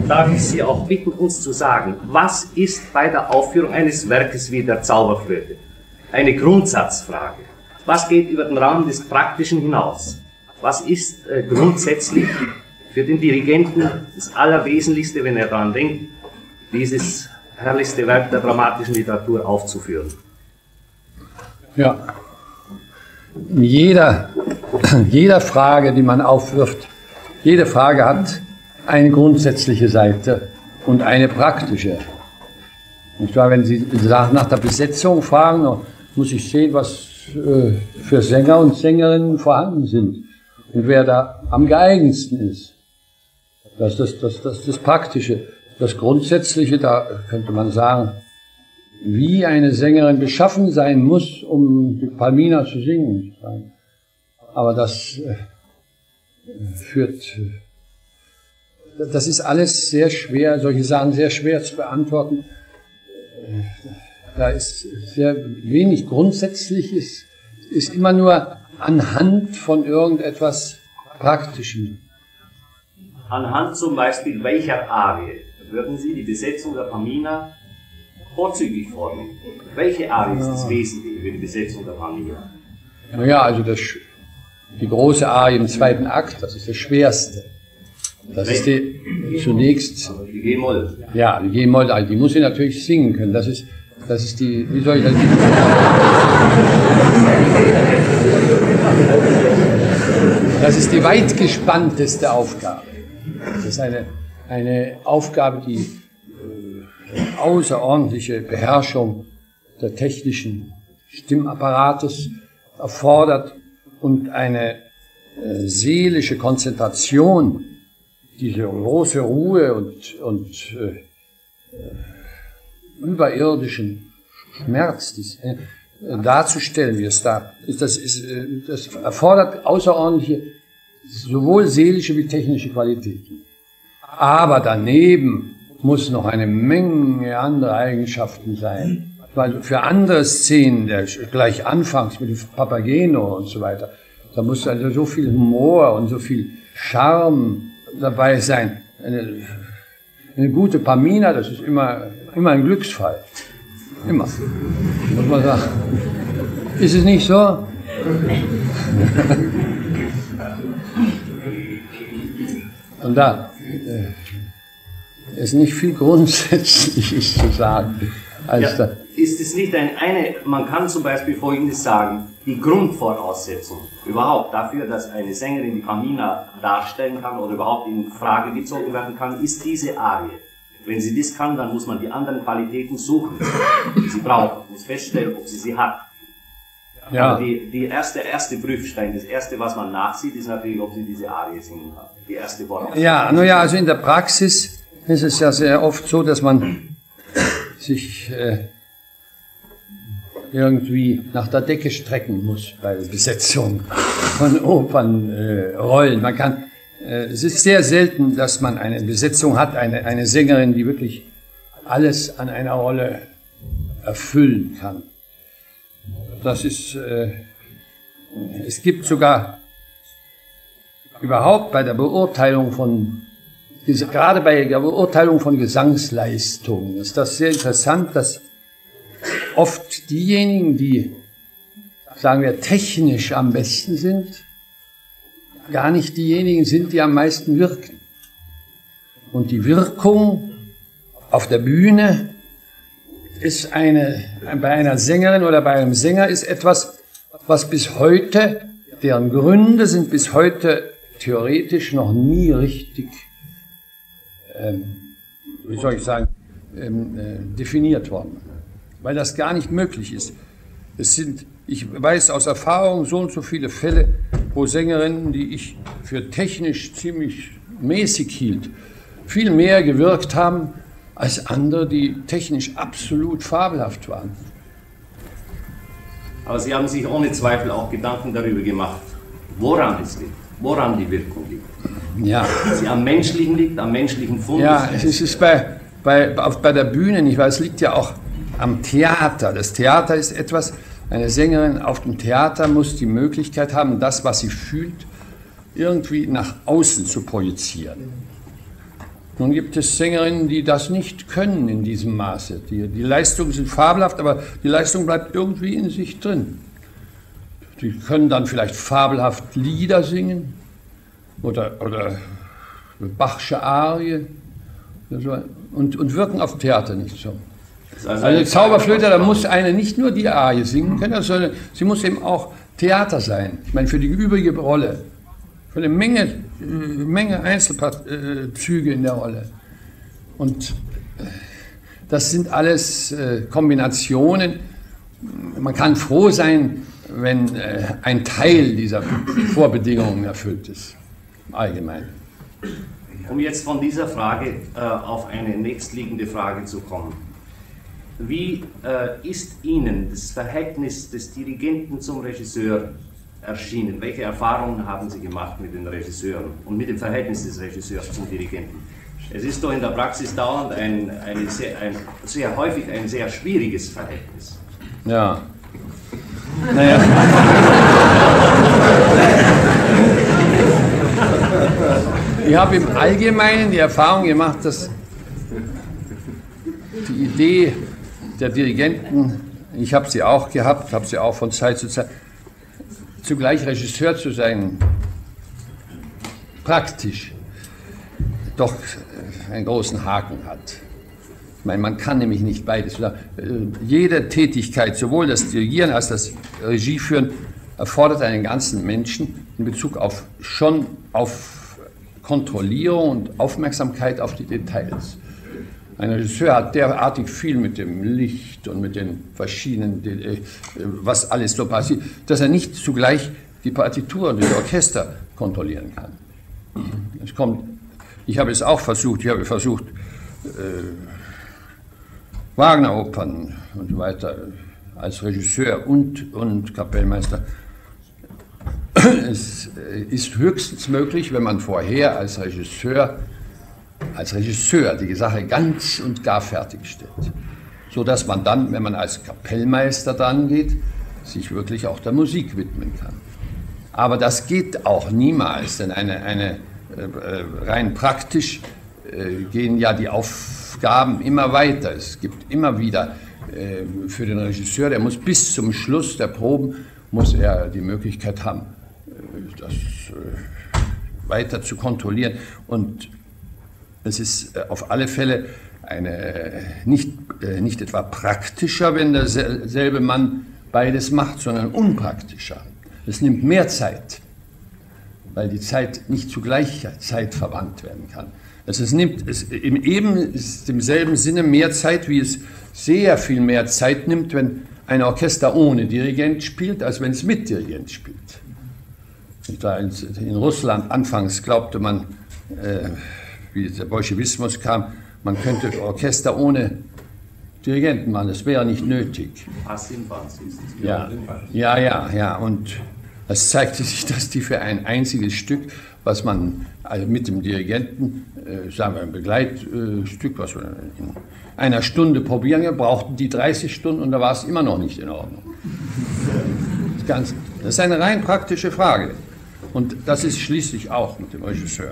darf ich Sie auch bitten, uns zu sagen, was ist bei der Aufführung eines Werkes wie der Zauberflöte eine Grundsatzfrage? Was geht über den Rahmen des Praktischen hinaus? Was ist grundsätzlich für den Dirigenten das Allerwesentlichste, wenn er daran denkt, dieses herrlichste Werk der dramatischen Literatur aufzuführen? Ja, in jeder Frage, die man aufwirft, jede Frage hat eine grundsätzliche Seite und eine praktische. Nicht wahr? Wenn Sie nach der Besetzung fragen, muss ich sehen, was für Sänger und Sängerinnen vorhanden sind und wer da am geeignetsten ist. Das ist das Praktische. Das Grundsätzliche, da könnte man sagen, wie eine Sängerin beschaffen sein muss, um die Palmina zu singen. Aber das das ist alles sehr schwer, solche Sachen sehr schwer zu beantworten. Da ist sehr wenig Grundsätzliches, ist immer nur anhand von irgendetwas Praktischem. Anhand zum Beispiel welcher Arie würden Sie die Besetzung der Pamina vorzüglich vornehmen? Welche Arie ist das Wesentliche für die Besetzung der Pamina? Naja, also die große Arie im zweiten Akt, das ist das Schwerste. Das ist zunächst... Die G-Moll. Ja, die G-Moll, die muss sie natürlich singen können. Das ist die, wie soll ich das... Das ist die weitgespannteste Aufgabe. Das ist eine Aufgabe, die außerordentliche Beherrschung der technischen Stimmapparates erfordert und eine seelische Konzentration, diese große Ruhe und überirdischen Schmerz darzustellen, wie es da ist. Das erfordert außerordentliche, sowohl seelische wie technische Qualitäten. Aber daneben muss noch eine Menge andere Eigenschaften sein. Weil für andere Szenen, gleich anfangs mit dem Papageno und so weiter, da muss also so viel Humor und so viel Charme dabei sein. Eine gute Pamina, das ist immer ein Glücksfall. Immer. Muss man sagen. Ist es nicht so? Und da ist nicht viel Grundsätzliches zu sagen. Als ja, ist es nicht man kann zum Beispiel Folgendes sagen, die Grundvoraussetzung überhaupt dafür, dass eine Sängerin die Pamina darstellen kann oder überhaupt in Frage gezogen werden kann, ist diese Arie. Wenn sie das kann, dann muss man die anderen Qualitäten suchen, die sie braucht, muss feststellen, ob sie hat. Ja. Aber der erste Prüfstein, das erste, was man nachsieht, ist natürlich, ob sie diese Arie singen kann. Die erste Voraussetzung. Ja, naja, also in der Praxis ist es ja sehr oft so, dass man sich irgendwie nach der Decke strecken muss bei der Besetzung von Opernrollen. Es ist sehr selten, dass man eine Besetzung hat, eine Sängerin, die wirklich alles an einer Rolle erfüllen kann. Das ist, es gibt sogar überhaupt bei der Beurteilung gerade bei der Beurteilung von Gesangsleistungen ist das sehr interessant, dass oft diejenigen, die, sagen wir, technisch am besten sind, gar nicht diejenigen sind, die am meisten wirken. Und die Wirkung auf der Bühne ist bei einer Sängerin oder bei einem Sänger ist etwas, was bis heute, deren Gründe sind bis heute theoretisch noch nie richtig, wie soll ich sagen, definiert worden. Weil das gar nicht möglich ist. Ich weiß aus Erfahrung so und so viele Fälle, wo Sängerinnen, die ich für technisch ziemlich mäßig hielt, viel mehr gewirkt haben als andere, die technisch absolut fabelhaft waren. Aber Sie haben sich ohne Zweifel auch Gedanken darüber gemacht, woran es liegt, woran die Wirkung liegt. Ja. Sie am Menschlichen liegt, am menschlichen Fundus. Ja, es ist bei der Bühne nicht, weil es liegt ja auch am Theater. Das Theater ist etwas, eine Sängerin auf dem Theater muss die Möglichkeit haben, das, was sie fühlt, irgendwie nach außen zu projizieren. Nun gibt es Sängerinnen, die das nicht können in diesem Maße. Die Leistungen sind fabelhaft, aber die Leistung bleibt irgendwie in sich drin. Die können dann vielleicht fabelhaft Lieder singen oder Bachsche Arie oder so, und wirken auf dem Theater nicht so. Also Zauberflöte, da muss eine nicht nur die Arie singen können, sondern sie muss eben auch Theater sein. Ich meine, für die übrige Rolle, für eine Menge Einzelzüge in der Rolle. Und das sind alles Kombinationen. Man kann froh sein, wenn ein Teil dieser Vorbedingungen erfüllt ist, im Allgemeinen. Um jetzt von dieser Frage auf eine nächstliegende Frage zu kommen. Wie ist Ihnen das Verhältnis des Dirigenten zum Regisseur erschienen? Welche Erfahrungen haben Sie gemacht mit den Regisseuren und mit dem Verhältnis des Regisseurs zum Dirigenten? Es ist doch in der Praxis dauernd sehr häufig ein sehr schwieriges Verhältnis. Ja. Naja. Ich habe im Allgemeinen die Erfahrung gemacht, dass die Idee der Dirigenten, ich habe sie auch gehabt, habe sie auch von Zeit zu Zeit, zugleich Regisseur zu sein, praktisch doch einen großen Haken hat. Ich meine, man kann nämlich nicht beides. Jede Tätigkeit, sowohl das Dirigieren als das Regieführen, erfordert einen ganzen Menschen in Bezug auf Kontrollierung und Aufmerksamkeit auf die Details. Ein Regisseur hat derartig viel mit dem Licht und mit den verschiedenen, was alles so passiert, dass er nicht zugleich die Partitur und das Orchester kontrollieren kann. Ich habe es auch versucht, Wagner-Opern und so weiter als Regisseur und Kapellmeister. Es ist höchstens möglich, wenn man vorher als Regisseur die Sache ganz und gar fertigstellt, sodass man dann, wenn man als Kapellmeister dran geht, sich wirklich auch der Musik widmen kann. Aber das geht auch niemals, denn rein praktisch gehen ja die Aufgaben immer weiter. Es gibt immer wieder für den Regisseur, der muss bis zum Schluss der Proben, muss er die Möglichkeit haben, das weiter zu kontrollieren. Und es ist auf alle Fälle nicht etwa praktischer, wenn derselbe Mann beides macht, sondern unpraktischer. Es nimmt mehr Zeit, weil die Zeit nicht zu gleicher Zeit verwandt werden kann. Also es nimmt im demselben Sinne mehr Zeit, wie es sehr viel mehr Zeit nimmt, wenn ein Orchester ohne Dirigent spielt, als wenn es mit Dirigent spielt. In Russland anfangs glaubte man, wie der Bolschewismus kam, man könnte Orchester ohne Dirigenten machen, das wäre nicht nötig. Ja, und es zeigte sich, dass die für ein einziges Stück, was man also mit dem Dirigenten, sagen wir ein Begleitstück, was wir in einer Stunde probieren, brauchten die 30 Stunden und da war es immer noch nicht in Ordnung. Das ist eine rein praktische Frage. Und das ist schließlich auch mit dem Regisseur.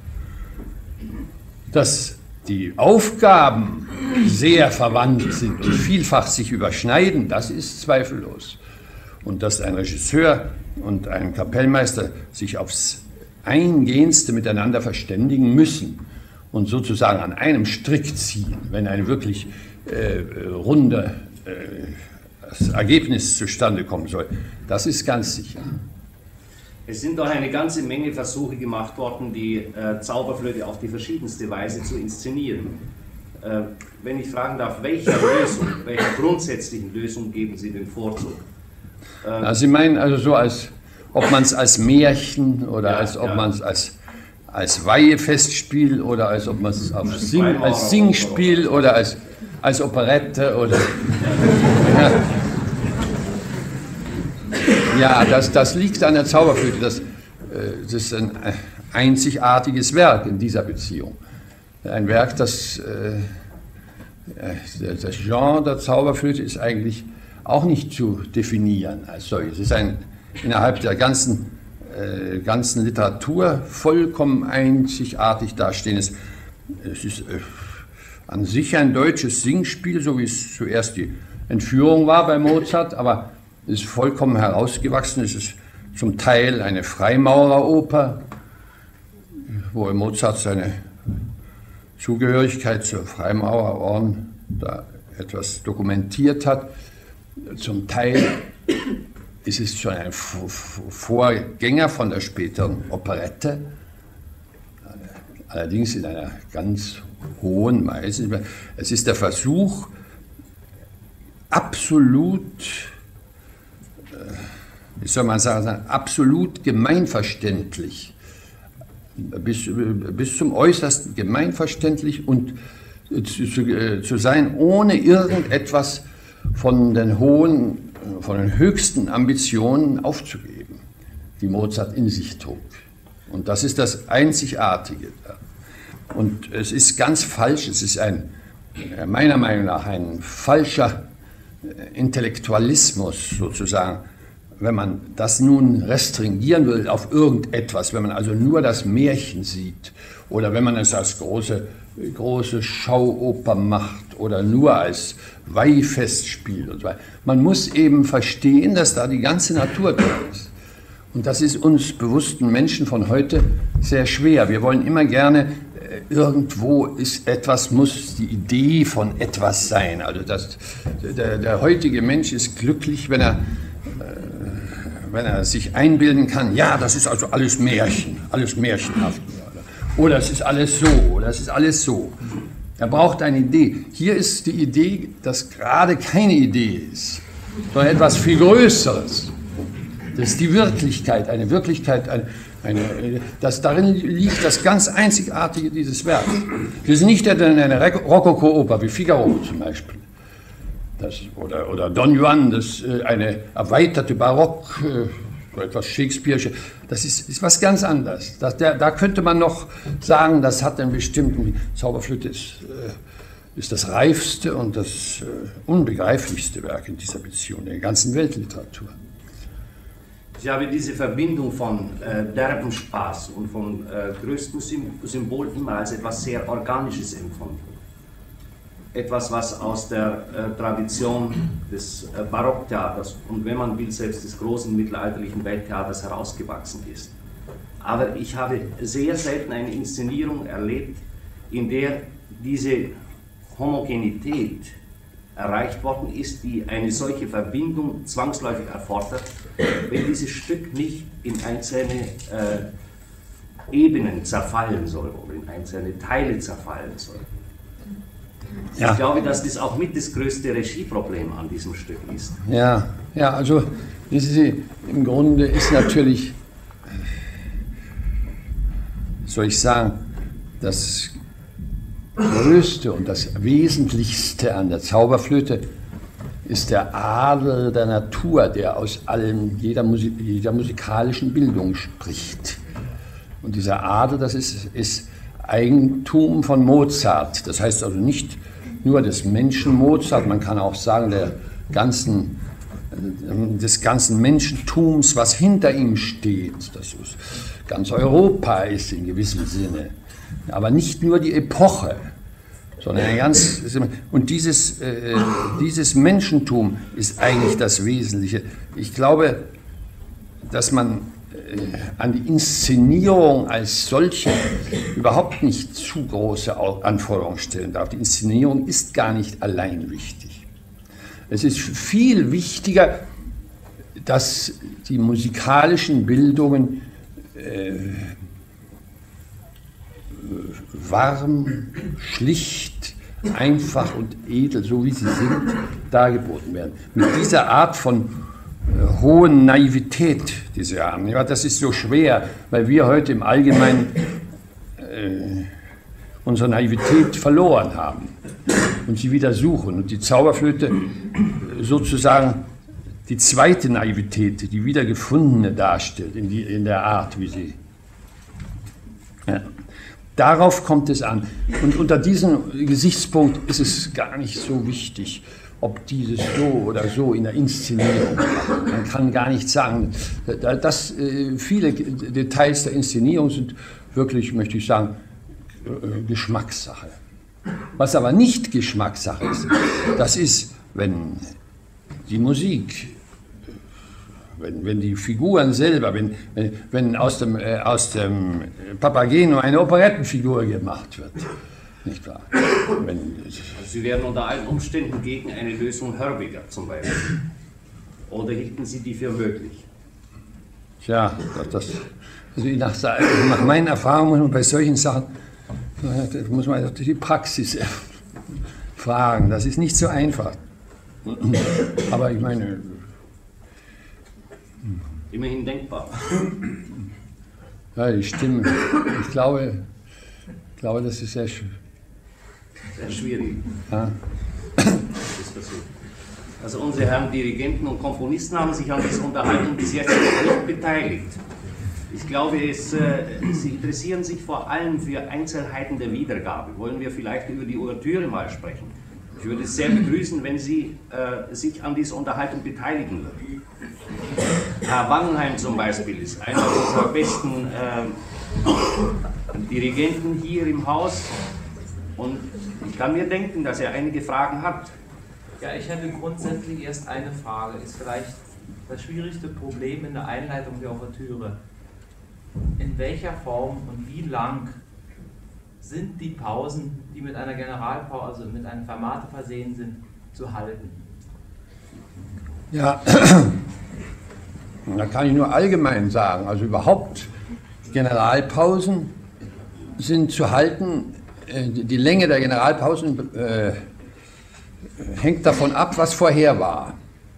Dass die Aufgaben sehr verwandt sind und vielfach sich überschneiden, das ist zweifellos. Und dass ein Regisseur und ein Kapellmeister sich aufs Eingehendste miteinander verständigen müssen und sozusagen an einem Strick ziehen, wenn ein wirklich rundes Ergebnis zustande kommen soll, das ist ganz sicher. Es sind doch eine ganze Menge Versuche gemacht worden, die Zauberflöte auf die verschiedenste Weise zu inszenieren. Wenn ich fragen darf, welcher grundsätzlichen Lösung geben Sie den Vorzug? Also Sie meinen also so, als ob man es als Märchen oder als ob man es als Weihefestspiel oder als ob man es als Singspiel oder als Operette oder... Ja, das liegt an der Zauberflöte. Das ist ein einzigartiges Werk in dieser Beziehung. Ein Werk, das Genre der Zauberflöte ist eigentlich auch nicht zu definieren als solches. Es ist innerhalb der ganzen Literatur vollkommen einzigartig dastehendes Es ist an sich ein deutsches Singspiel, so wie es zuerst die Entführung war bei Mozart, aber es ist vollkommen herausgewachsen. Es ist zum Teil eine Freimaureroper, wo Mozart seine Zugehörigkeit zur Freimaurerorden da etwas dokumentiert hat. Zum Teil ist es schon ein Vorgänger von der späteren Operette, allerdings in einer ganz hohen Weise. Es ist der Versuch, absolut, wie soll man sagen, absolut gemeinverständlich, bis zum Äußersten gemeinverständlich und zu sein, ohne irgendetwas von den höchsten Ambitionen aufzugeben, die Mozart in sich trug. Und das ist das Einzigartige. Und es ist ganz falsch, es ist meiner Meinung nach ein falscher Intellektualismus sozusagen, wenn man das nun restringieren will auf irgendetwas, wenn man also nur das Märchen sieht oder wenn man es als große Schauoper macht oder nur als Weihfest spielt und so weiter. Man muss eben verstehen, dass da die ganze Natur drin ist. Und das ist uns bewussten Menschen von heute sehr schwer. Wir wollen immer gerne, irgendwo ist etwas, muss die Idee von etwas sein. Also der heutige Mensch ist glücklich, wenn er sich einbilden kann, ja, das ist also alles Märchen, alles märchenhaft. Oder es ist alles so, oder es ist alles so. Er braucht eine Idee. Hier ist die Idee, dass gerade keine Idee ist, sondern etwas viel Größeres. Das ist die Wirklichkeit, eine Wirklichkeit, das darin liegt das ganz Einzigartige dieses Werks. Wir sind nicht eine Rokoko-Oper wie Figaro zum Beispiel. Oder Don Juan, das eine erweiterte Barock, etwas Shakespeare'sche. Das ist was ganz anderes. Da könnte man noch sagen, das hat einen bestimmten, Zauberflöte ist das reifste und das unbegreiflichste Werk in dieser Beziehung, der ganzen Weltliteratur. Ich habe diese Verbindung von derbem Spaß und von größtem Symbol immer als etwas sehr Organisches empfunden. Etwas, was aus der Tradition des Barocktheaters und wenn man will, selbst des großen mittelalterlichen Welttheaters herausgewachsen ist. Aber ich habe sehr selten eine Inszenierung erlebt, in der diese Homogenität erreicht worden ist, die eine solche Verbindung zwangsläufig erfordert, wenn dieses Stück nicht in einzelne Ebenen zerfallen soll oder in einzelne Teile zerfallen soll. Ja. Ich glaube, dass das auch mit das größte Regieproblem an diesem Stück ist. Ja, also im Grunde ist natürlich, soll ich sagen, das Größte und das Wesentlichste an der Zauberflöte ist der Adel der Natur, der aus jeder musikalischen Bildung spricht. Und dieser Adel, das ist Eigentum von Mozart. Das heißt also nicht nur des Menschen Mozart, man kann auch sagen des ganzen Menschentums, was hinter ihm steht. Das ist ganz Europa ist in gewissem Sinne. Aber nicht nur die Epoche, sondern und dieses Menschentum ist eigentlich das Wesentliche. Ich glaube, dass man an die Inszenierung als solche überhaupt nicht zu große Anforderungen stellen darf. Die Inszenierung ist gar nicht allein wichtig. Es ist viel wichtiger, dass die musikalischen Bildungen warm, schlicht, einfach und edel, so wie sie sind, dargeboten werden. Mit dieser Art von hohen Naivität, die sie haben. Ja, das ist so schwer, weil wir heute im Allgemeinen unsere Naivität verloren haben und sie wieder suchen. Und die Zauberflöte sozusagen die zweite Naivität, die wiedergefundene darstellt, in der Art, wie sie... Ja. Darauf kommt es an. Und unter diesem Gesichtspunkt ist es gar nicht so wichtig, ob dieses so oder so in der Inszenierung war. Man kann gar nicht sagen, viele Details der Inszenierung sind wirklich, möchte ich sagen, Geschmackssache. Was aber nicht Geschmackssache ist, das ist, wenn die Musik, wenn die Figuren selber, wenn aus dem Papageno eine Operettenfigur gemacht wird. Nicht wahr? Sie wären unter allen Umständen gegen eine Lösung Hörbiger zum Beispiel. Oder hielten Sie die für möglich? Tja, nach meinen Erfahrungen muss man bei solchen Sachen muss man die Praxis fragen. Das ist nicht so einfach. Aber ich meine... Immerhin denkbar. Ja, die Stimme. Ich glaube, das ist sehr schwierig. Sehr schwierig. Ja. Also unsere Herren Dirigenten und Komponisten haben sich an dieser Unterhaltung bis jetzt noch nicht beteiligt. Ich glaube, Sie interessieren sich vor allem für Einzelheiten der Wiedergabe. Wollen wir vielleicht über die Ouvertüre mal sprechen? Ich würde es sehr begrüßen, wenn Sie sich an dieser Unterhaltung beteiligen würden. Herr Wangenheim zum Beispiel ist einer unserer besten Dirigenten hier im Haus und ich kann mir denken, dass er einige Fragen hat. Ja, ich hätte grundsätzlich erst eine Frage. Ist vielleicht das schwierigste Problem in der Einleitung der Ouvertüre: In welcher Form und wie lang sind die Pausen, die mit einer Generalpause, also mit einer Fermate versehen sind, zu halten? Ja, da kann ich nur allgemein sagen, also überhaupt Generalpausen sind zu halten, die Länge der Generalpausen hängt davon ab, was vorher war.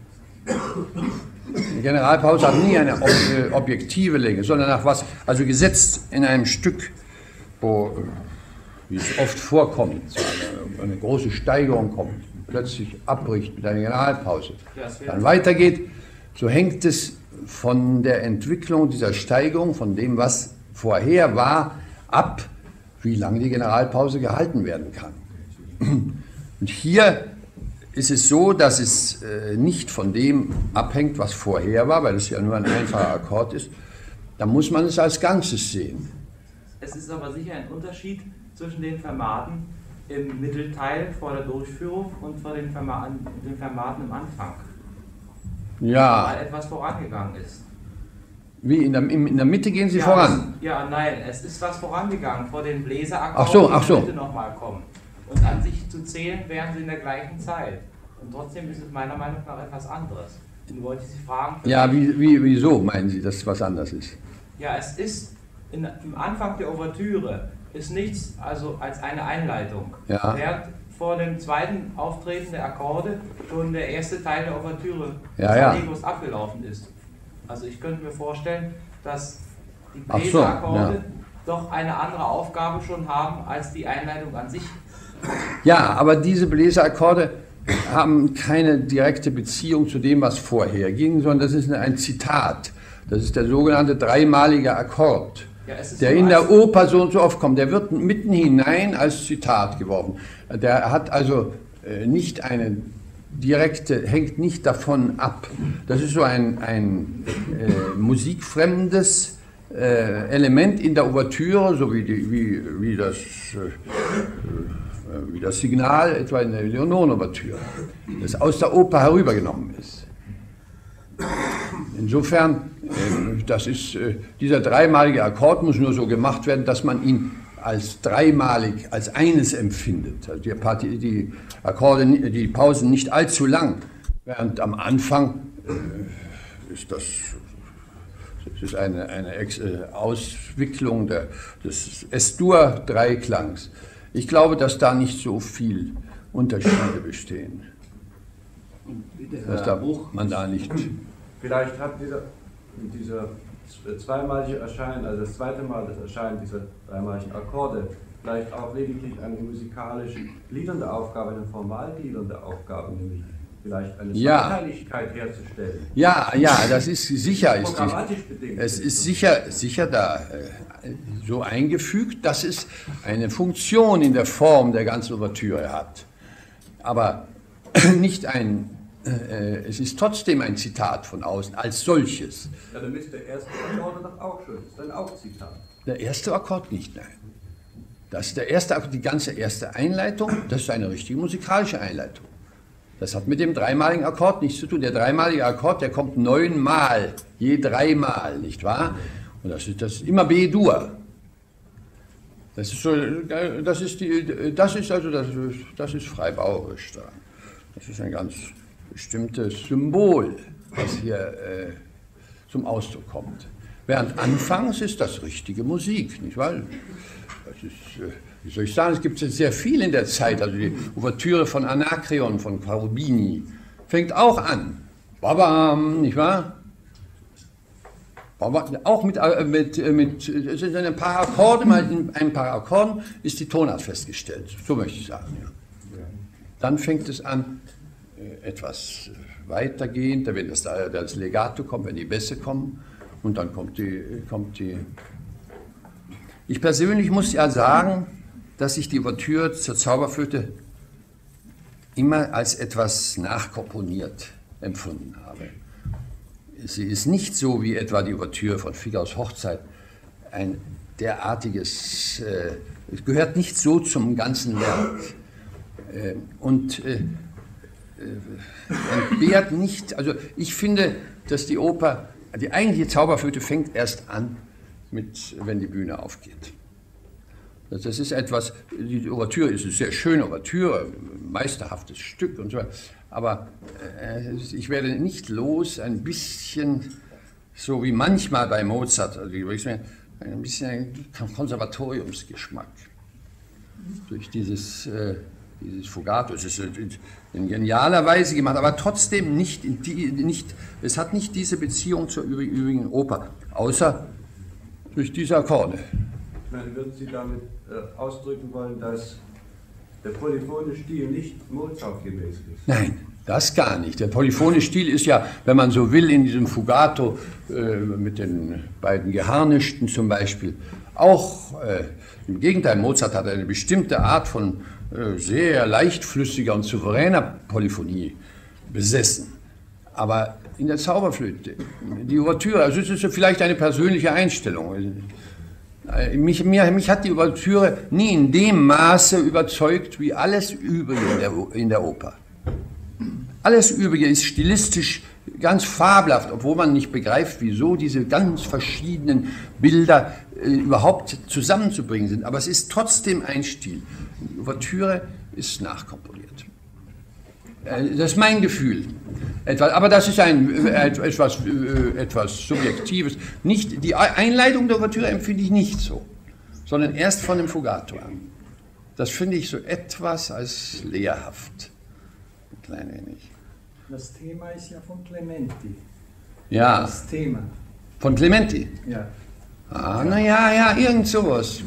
Die Generalpause hat nie eine objektive Länge, sondern nach was, also gesetzt in einem Stück, wo, wie es oft vorkommt, eine große Steigerung kommt, plötzlich abbricht mit einer Generalpause, dann weitergeht, so hängt es von der Entwicklung dieser Steigerung, von dem, was vorher war, ab, wie lange die Generalpause gehalten werden kann. Und hier ist es so, dass es nicht von dem abhängt, was vorher war, weil es ja nur ein einfacher Akkord ist. Da muss man es als Ganzes sehen. Es ist aber sicher ein Unterschied zwischen den Fermaten im Mittelteil vor der Durchführung und vor den Fermaten im Anfang. Ja. Weil etwas vorangegangen ist. Wie, in der Mitte gehen Sie voran? Nein, es ist was vorangegangen vor den Bläserakkorden, die in der Mitte nochmal kommen. Und an sich zu zählen wären sie in der gleichen Zeit. Und trotzdem ist es meiner Meinung nach etwas anderes. Nun wollte ich Sie fragen... Ja, wieso meinen Sie, dass es was anderes ist? Ja, es ist im Anfang der Ouvertüre ist nichts also als eine Einleitung. Ja. Während vor dem zweiten Auftreten der Akkorde schon der erste Teil der Ouvertüre abgelaufen ist. Also ich könnte mir vorstellen, dass die Bläserakkorde doch eine andere Aufgabe schon haben als die Einleitung an sich. Ja, aber diese Bläserakkorde haben keine direkte Beziehung zu dem, was vorher ging, sondern das ist ein Zitat. Das ist der sogenannte dreimalige Akkord, der in der Oper so und so oft kommt. Der wird mitten hinein als Zitat geworfen. Der hat also nicht eine direkte, hängt nicht davon ab. Das ist so ein musikfremdes Element in der Ouvertüre, so wie das Signal etwa in der Leonore-Ouvertüre, das aus der Oper herübergenommen ist. Insofern, dieser dreimalige Akkord muss nur so gemacht werden, dass man ihn als dreimalig, als eines empfindet. Also die Akkorde, die Pausen nicht allzu lang, während am Anfang ist das ist eine Auswicklung des S-Dur-Dreiklangs. Ich glaube, dass da nicht so viel Unterschiede bestehen. Man da nicht. Vielleicht hat dieser zweimalige Erscheinen, also das zweite Mal das Erscheinen dieser dreimaligen Akkorde, vielleicht auch lediglich eine musikalisch gliedernde Aufgabe, eine formal gliedernde Aufgabe, nämlich vielleicht eine Zweiteiligkeit herzustellen. Ja, das ist sicher. Es ist sicher da so eingefügt, dass es eine Funktion in der Form der ganzen Ouvertüre hat. Aber nicht es ist trotzdem ein Zitat von außen, als solches. Ja, dann ist der erste Akkord doch auch schön, das ist dann auch Zitat. Der erste Akkord nicht, nein. die ganze erste Einleitung, das ist eine richtige musikalische Einleitung. Das hat mit dem dreimaligen Akkord nichts zu tun. Der dreimalige Akkord, der kommt 9-mal, je 3-mal, nicht wahr? Und das ist immer B-Dur. Das ist freibaurisch da. Das ist ein ganz bestimmtes Symbol, was hier zum Ausdruck kommt. Während anfangs ist das richtige Musik, nicht wahr? Das ist, wie soll ich sagen, es gibt sehr viel in der Zeit, also die Ouvertüre von Anakreon, von Cherubini, fängt auch an. Babam, nicht wahr? Auch mit es sind ein paar Akkorde, in ein paar Akkorden ist die Tonart festgestellt, so möchte ich sagen. Ja. Dann fängt es an, etwas weitergehend, wenn das Legato kommt, wenn die Bässe kommen, und dann kommt die. Ich persönlich muss ja sagen, dass ich die Ouvertüre zur Zauberflöte immer als etwas nachkomponiert empfunden habe. Sie ist nicht so wie etwa die Ouvertüre von Figaros Hochzeit, ein derartiges, es gehört nicht so zum ganzen Werk und entbehrt nicht, also ich finde, dass die Oper, die eigentliche Zauberflöte fängt erst an, wenn die Bühne aufgeht. Das ist etwas, die Ouvertüre ist eine sehr schöne Ouvertüre, meisterhaftes Stück und so weiter, aber ich werde nicht los, ein bisschen, so wie manchmal bei Mozart, also ein bisschen ein Konservatoriumsgeschmack durch dieses Fugato. Es ist in genialer Weise gemacht, aber trotzdem es hat nicht diese Beziehung zur übrigen Oper, außer durch diese Akkorde. Ich meine, würden Sie damit ausdrücken wollen, dass der polyphone Stil nicht Mozart-gemäß ist? Nein, das gar nicht. Der polyphone Stil ist ja, wenn man so will, in diesem Fugato mit den beiden Geharnischten zum Beispiel, auch im Gegenteil, Mozart hat eine bestimmte Art von sehr leichtflüssiger und souveräner Polyphonie besessen. Aber in der Zauberflöte, die Ouvertüre, also es ist vielleicht eine persönliche Einstellung. Mich hat die Ouvertüre nie in dem Maße überzeugt wie alles Übrige in der Oper. Alles Übrige ist stilistisch ganz fabelhaft, obwohl man nicht begreift, wieso diese ganz verschiedenen Bilder überhaupt zusammenzubringen sind. Aber es ist trotzdem ein Stil. Die Ouvertüre ist nachkomponiert. Das ist mein Gefühl. Aber das ist etwas Subjektives. Die Einleitung der Ouvertüre empfinde ich nicht so, sondern erst von dem Fugato an. Das finde ich so etwas als lehrhaft. Ein klein wenig. Das Thema ist ja von Clementi. Ja. Das Thema. Von Clementi? Ja. Ah, ja, irgend sowas.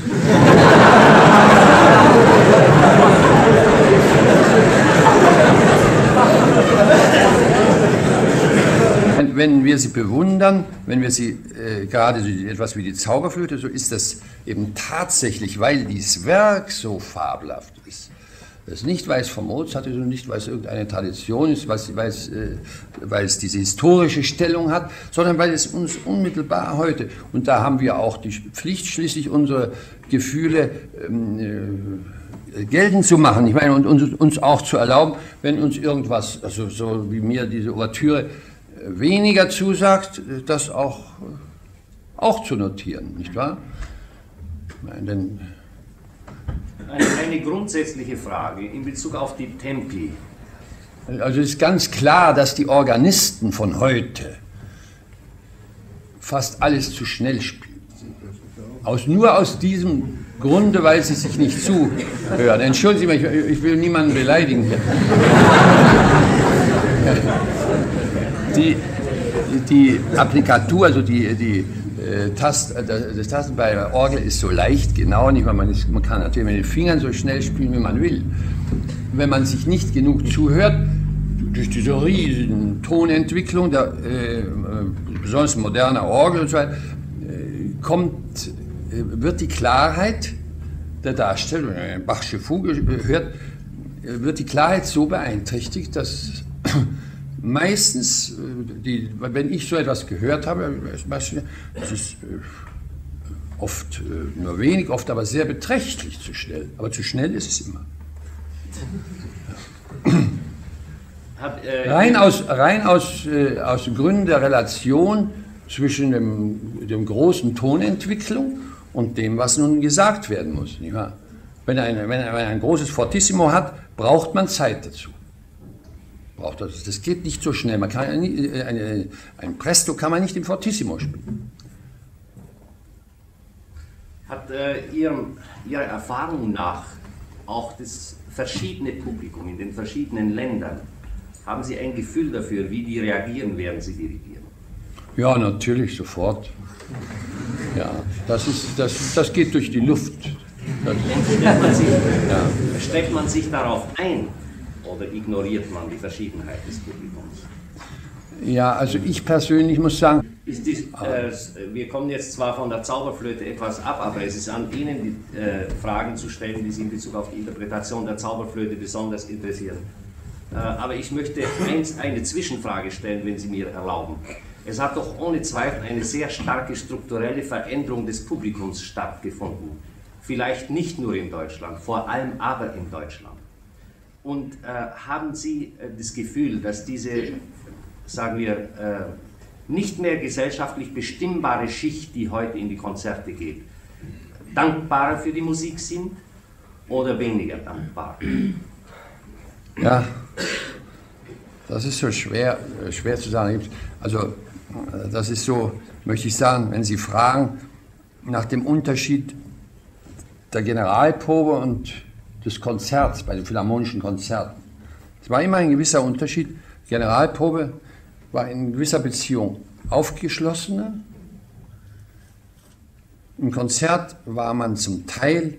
Wenn wir sie bewundern, wenn wir sie gerade etwas wie die Zauberflöte, so ist das eben tatsächlich, weil dieses Werk so fabelhaft ist. Das nicht, weil es von Mozart ist und nicht, weil es irgendeine Tradition ist, weil es diese historische Stellung hat, sondern weil es uns unmittelbar heute, und da haben wir auch die Pflicht, schließlich unsere Gefühle geltend zu machen. Ich meine, und uns auch zu erlauben, wenn uns irgendwas, also so wie mir diese Ouvertüre weniger zusagt, das auch zu notieren, nicht wahr? Ich meine, denn eine grundsätzliche Frage in Bezug auf die Tempi. Also es ist ganz klar, dass die Organisten von heute fast alles zu schnell spielen. Nur aus diesem Grunde, weil sie sich nicht zuhören. Entschuldigen Sie mich, ich will niemanden beleidigen hier. Die Applikatur, also das Tasten bei der Orgel ist so leicht, genau nicht, weil man kann natürlich mit den Fingern so schnell spielen, wie man will. Wenn man sich nicht genug zuhört, durch diese riesen Tonentwicklung, besonders moderner Orgel und so weiter, wird die Klarheit der Darstellung, wenn man eine Bachsche Fuge hört, wird die Klarheit so beeinträchtigt, dass meistens, wenn ich so etwas gehört habe, das ist Oft nur wenig, oft aber sehr beträchtlich zu schnell. Aber zu schnell ist es immer. Rein aus Gründen der Relation zwischen dem großen Tonentwicklung und dem, was nun gesagt werden muss. Nicht wahr? Wenn er ein großes Fortissimo hat, braucht man Zeit dazu. Das geht nicht so schnell. Man kann ein Presto kann man nicht im Fortissimo spielen. Hat Ihrer Erfahrung nach auch das verschiedene Publikum in den verschiedenen Ländern, haben Sie ein Gefühl dafür, wie die reagieren, während sie dirigieren? Ja, natürlich, sofort. Ja, das geht durch die Luft. Stellt man sich darauf ein oder ignoriert man die Verschiedenheit des Publikums? Ja, also ich persönlich muss sagen... wir kommen jetzt zwar von der Zauberflöte etwas ab, aber es ist an Ihnen, die Fragen zu stellen, die Sie in Bezug auf die Interpretation der Zauberflöte besonders interessieren. Aber ich möchte eine Zwischenfrage stellen, wenn Sie mir erlauben. Es hat doch ohne Zweifel eine sehr starke strukturelle Veränderung des Publikums stattgefunden. Vielleicht nicht nur in Deutschland, vor allem aber in Deutschland. Und haben Sie das Gefühl, dass diese, sagen wir, nicht mehr gesellschaftlich bestimmbare Schicht, die heute in die Konzerte geht, dankbarer für die Musik sind oder weniger dankbar? Ja, das ist so schwer zu sagen. Also das ist so, möchte ich sagen, wenn Sie fragen nach dem Unterschied der Generalprobe und des Konzerts bei den philharmonischen Konzerten. Es war immer ein gewisser Unterschied. Generalprobe war in gewisser Beziehung aufgeschlossener. Im Konzert war man zum Teil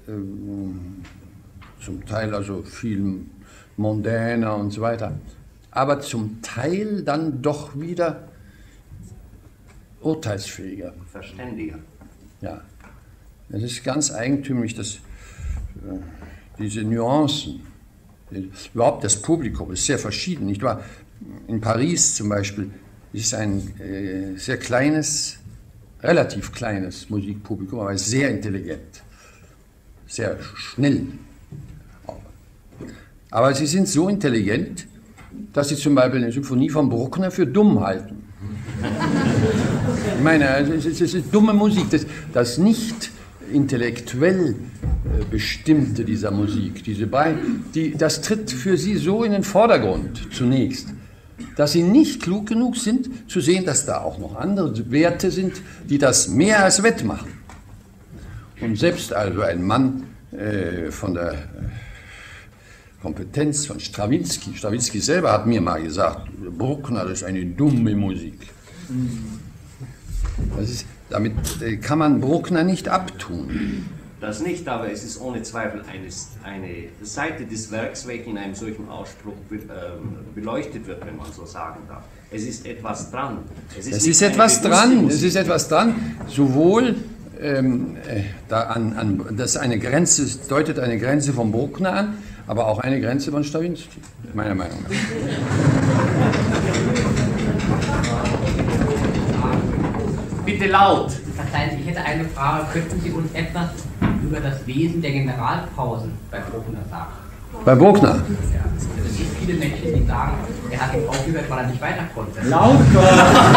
also viel mondäner und so weiter, aber zum Teil dann doch wieder urteilsfähiger. Verständiger. Ja, es ist ganz eigentümlich, dass diese Nuancen, überhaupt das Publikum ist sehr verschieden, nicht wahr? In Paris zum Beispiel ist ein sehr kleines, relativ kleines Musikpublikum, aber sehr intelligent, sehr schnell. Aber sie sind so intelligent, dass sie zum Beispiel eine Symphonie von Bruckner für dumm halten. Ich meine, es ist dumme Musik, das nicht intellektuell Bestimmte dieser Musik, das tritt für sie so in den Vordergrund zunächst, dass sie nicht klug genug sind, zu sehen, dass da auch noch andere Werte sind, die das mehr als wettmachen. Und selbst also ein Mann von der Kompetenz von Strawinsky selber hat mir mal gesagt, Bruckner, das ist eine dumme Musik. Damit kann man Bruckner nicht abtun. Das nicht, aber es ist ohne Zweifel eine Seite des Werks, welche in einem solchen Ausspruch beleuchtet wird, wenn man so sagen darf. Es ist etwas dran. Es ist etwas dran, sowohl das deutet eine Grenze von Bruckner an, aber auch eine Grenze von Strawinsky, meiner Meinung nach. Bitte laut! Verzeihen Sie, ich hätte eine Frage. Könnten Sie uns etwas über das Wesen der Generalpausen bei Bruckner sagen? Bei Bruckner? Ja, es gibt viele Menschen, die sagen, er hat ihn aufgehört, weil er nicht weiter konnte. Lauter!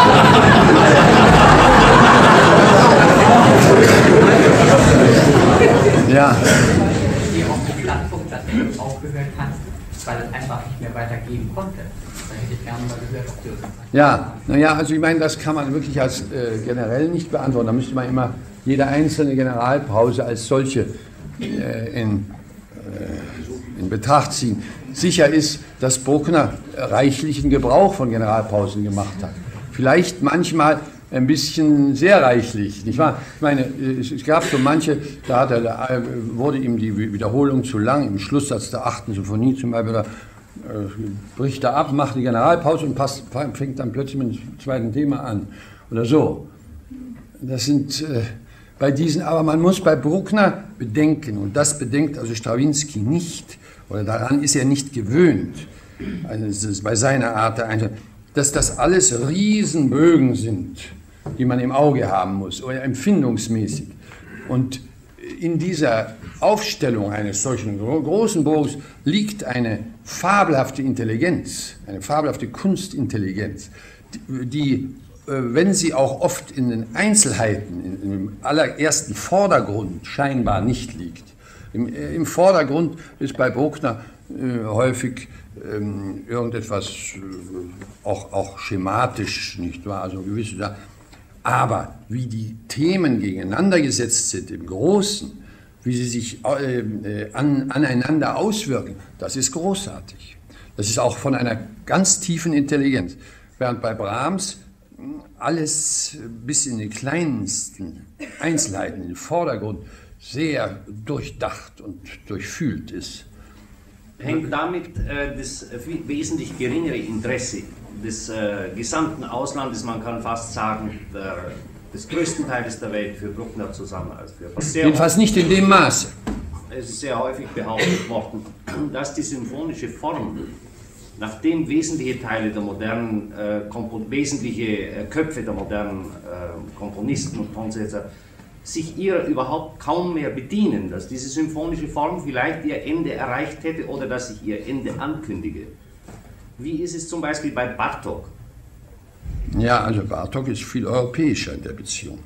Ja. Ich stehe auf dem Standpunkt, dass er aufgehört hat, weil es einfach nicht mehr weitergehen konnte. Da hätte ich gerne mal gehört, ob Sie uns das sagen. Ja, naja, also ich meine, das kann man wirklich als generell nicht beantworten. Da müsste man immer jede einzelne Generalpause als solche in Betracht ziehen. Sicher ist, dass Bruckner reichlichen Gebrauch von Generalpausen gemacht hat. Vielleicht manchmal ein bisschen sehr reichlich, nicht wahr? Ich meine, es gab so manche, da wurde ihm die Wiederholung zu lang, im Schlusssatz der 8. Symphonie zum Beispiel, da bricht er ab, macht die Generalpause und fängt dann plötzlich mit dem zweiten Thema an. Oder so. Das sind bei diesen, aber man muss bei Bruckner bedenken, und das bedenkt also Strawinsky nicht, oder daran ist er nicht gewöhnt, also das ist bei seiner Art der Einstellung, dass das alles Riesenbögen sind, die man im Auge haben muss, oder empfindungsmäßig. Und in dieser Aufstellung eines solchen großen Burgs liegt eine fabelhafte Intelligenz, eine fabelhafte Kunstintelligenz, die, wenn sie auch oft in den Einzelheiten, im allerersten Vordergrund scheinbar nicht liegt. Im Vordergrund ist bei Bruckner häufig irgendetwas auch schematisch, nicht wahr? Also gewisse, aber wie die Themen gegeneinander gesetzt sind im Großen, wie sie sich aneinander auswirken, das ist großartig. Das ist auch von einer ganz tiefen Intelligenz. Während bei Brahms alles bis in die kleinsten Einzelheiten, in den Vordergrund, sehr durchdacht und durchfühlt ist. Hängt damit das wesentlich geringere Interesse des gesamten Auslandes, man kann fast sagen, des größten Teils der Welt für Bruckner zusammen als für jedenfalls nicht in dem Maße. Es ist sehr häufig behauptet worden, dass die symphonische Form, nachdem wesentliche Teile der modernen, wesentliche Köpfe der modernen Komponisten und Tonsetzer sich ihrer überhaupt kaum mehr bedienen, dass diese symphonische Form vielleicht ihr Ende erreicht hätte oder dass sich ihr Ende ankündige. Wie ist es zum Beispiel bei Bartók? Ja, also Bartók ist viel europäischer in der Beziehung.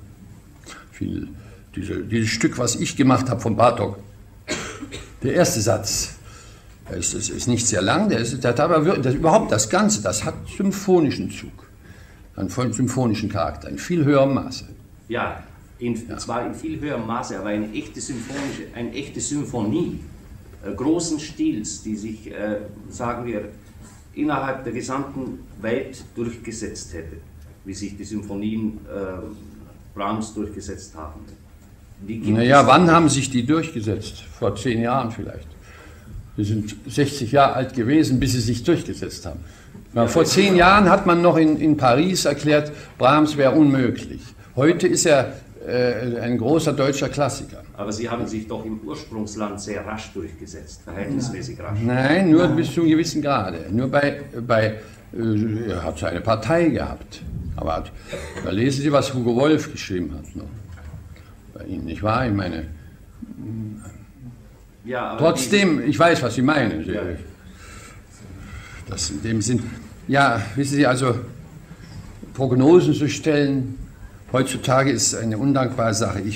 Dieses Stück, was ich gemacht habe von Bartók, der erste Satz, ist nicht sehr lang, überhaupt das Ganze, das hat symphonischen Zug, einen symphonischen Charakter, in viel höherem Maße. Ja, zwar in viel höherem Maße, aber eine echte Symphonie großen Stils, die sich, sagen wir, innerhalb der gesamten Welt durchgesetzt hätte, wie sich die Symphonien Brahms durchgesetzt haben. Naja, wann haben sich die durchgesetzt? Vor 10 Jahren vielleicht. Wir sind 60 Jahre alt gewesen, bis sie sich durchgesetzt haben. Ja, vor 10 Jahren hat man noch in Paris erklärt, Brahms wäre unmöglich. Heute ist er ein großer deutscher Klassiker. Aber Sie haben sich doch im Ursprungsland sehr rasch durchgesetzt, verhältnismäßig rasch. Nein, nur bis zu einem gewissen Grade. Nur er hat seine Partei gehabt. Aber da lesen Sie, was Hugo Wolf geschrieben hat. Noch. Bei Ihnen, nicht wahr? Ich meine, ja, aber trotzdem, ich weiß, was Sie meinen. Ja. Das in dem Sinn, ja, wissen Sie, also Prognosen zu stellen, heutzutage ist eine undankbare Sache. Ich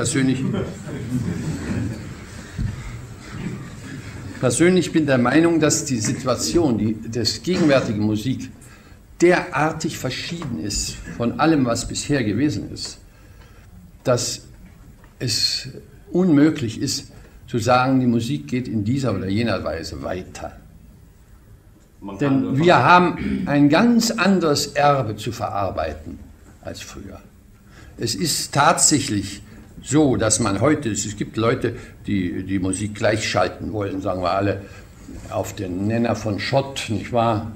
persönlich bin der Meinung, dass die Situation, des gegenwärtigen Musik derartig verschieden ist von allem, was bisher gewesen ist, dass es unmöglich ist, zu sagen, die Musik geht in dieser oder jener Weise weiter. Denn wir haben ein ganz anderes Erbe zu verarbeiten als früher. Es ist tatsächlich so, dass man heute, es gibt Leute, die die Musik gleichschalten wollen, sagen wir alle, auf den Nenner von Schott, nicht wahr?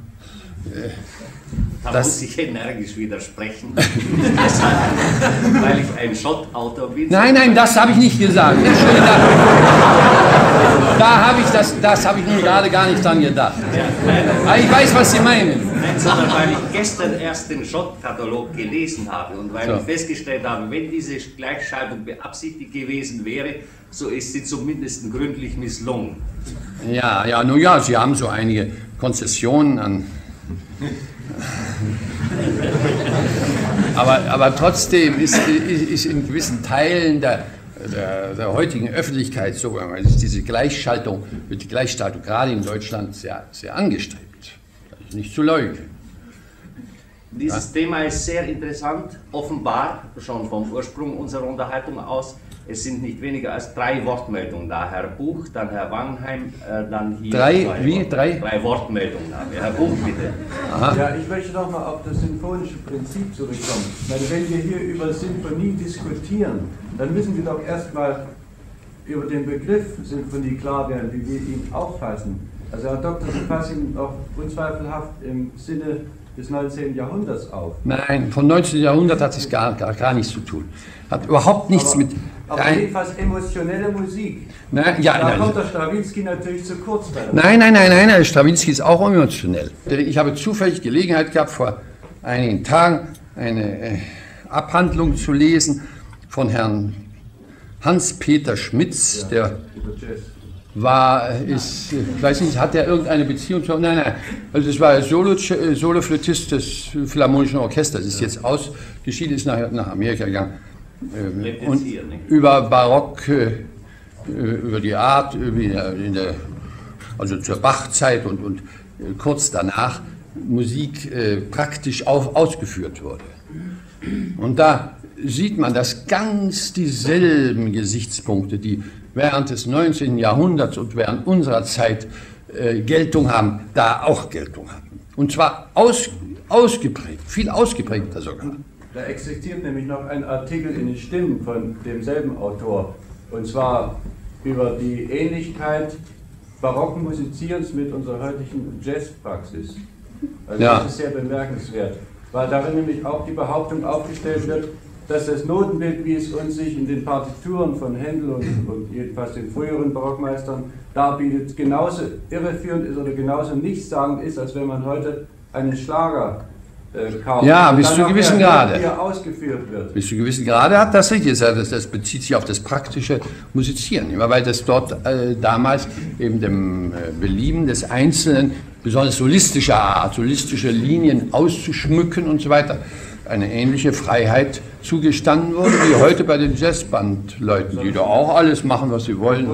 Da muss ich energisch widersprechen, weil ich ein Schott-Autor bin. Nein, das habe ich nicht gesagt. Das habe ich nun gerade gar nicht dran gedacht. Aber ich weiß, was Sie meinen. Nein, sondern weil ich gestern erst den Schott-Katalog gelesen habe und weil ich festgestellt habe, wenn diese Gleichschaltung beabsichtigt gewesen wäre, so ist sie zumindest gründlich misslungen. Ja, nun ja, Sie haben so einige Konzessionen an... Aber trotzdem ist in gewissen Teilen der heutigen Öffentlichkeit so, ist diese Gleichschaltung, wird die Gleichschaltung gerade in Deutschland sehr, sehr angestrebt. Das ist nicht zu leugnen. Dieses Thema ist sehr interessant, offenbar schon vom Ursprung unserer Unterhaltung aus. Es sind nicht weniger als 3 Wortmeldungen da. Herr Buch, dann Herr Wangenheim, dann hier... 3 Wortmeldungen da. Herr Buch, bitte. Aha. Ja, ich möchte nochmal auf das symphonische Prinzip zurückkommen. Weil wenn wir hier über Sinfonie diskutieren, dann müssen wir doch erstmal über den Begriff Sinfonie klar werden, wie wir ihn auffassen. Also Herr Doktor, Sie fassen ihn auch unzweifelhaft im Sinne des 19. Jahrhunderts auf. Nein, vom 19. Jahrhundert hat es gar nichts zu tun. Hat überhaupt nichts mit... Aber jedenfalls emotionelle Musik. Nein, Kommt der Strawinsky natürlich zu kurz bei. Nein, Strawinsky ist auch emotionell. Ich habe zufällig Gelegenheit gehabt, vor einigen Tagen eine Abhandlung zu lesen von Herrn Hans-Peter Schmitz, der ich weiß nicht, hat er irgendeine Beziehung zu, nein, also das war Soloflötist des Philharmonischen Orchesters, ist jetzt ausgeschieden, ist nach Amerika gegangen. Und über Barock, über die Art, also zur Bach-Zeit und kurz danach Musik praktisch ausgeführt wurde. Und da sieht man, dass ganz dieselben Gesichtspunkte, die während des 19. Jahrhunderts und während unserer Zeit Geltung haben, da auch Geltung haben. Und zwar ausgeprägt, viel ausgeprägter sogar. Da existiert nämlich noch ein Artikel in den Stimmen von demselben Autor, und zwar über die Ähnlichkeit barocken Musizierens mit unserer heutigen Jazzpraxis. Also ja. Das ist sehr bemerkenswert, weil darin nämlich auch die Behauptung aufgestellt wird, dass das Notenbild, wie es uns sich in den Partituren von Händel und jedenfalls den früheren Barockmeistern darbietet, genauso irreführend ist oder genauso nichtssagend ist, als wenn man heute einen Schlager kauft. Ja, bis zu gewissen Grade. Wie er ausgeführt wird. Bis zu gewissen Grade hat das richtig. Das bezieht sich auf das praktische Musizieren. Immer weil das dort damals eben dem Belieben des Einzelnen, besonders solistischer Art, solistische Linien auszuschmücken und so weiter, eine ähnliche Freiheit zugestanden wurde, wie heute bei den Jazzbandleuten, die da auch alles machen, was sie wollen.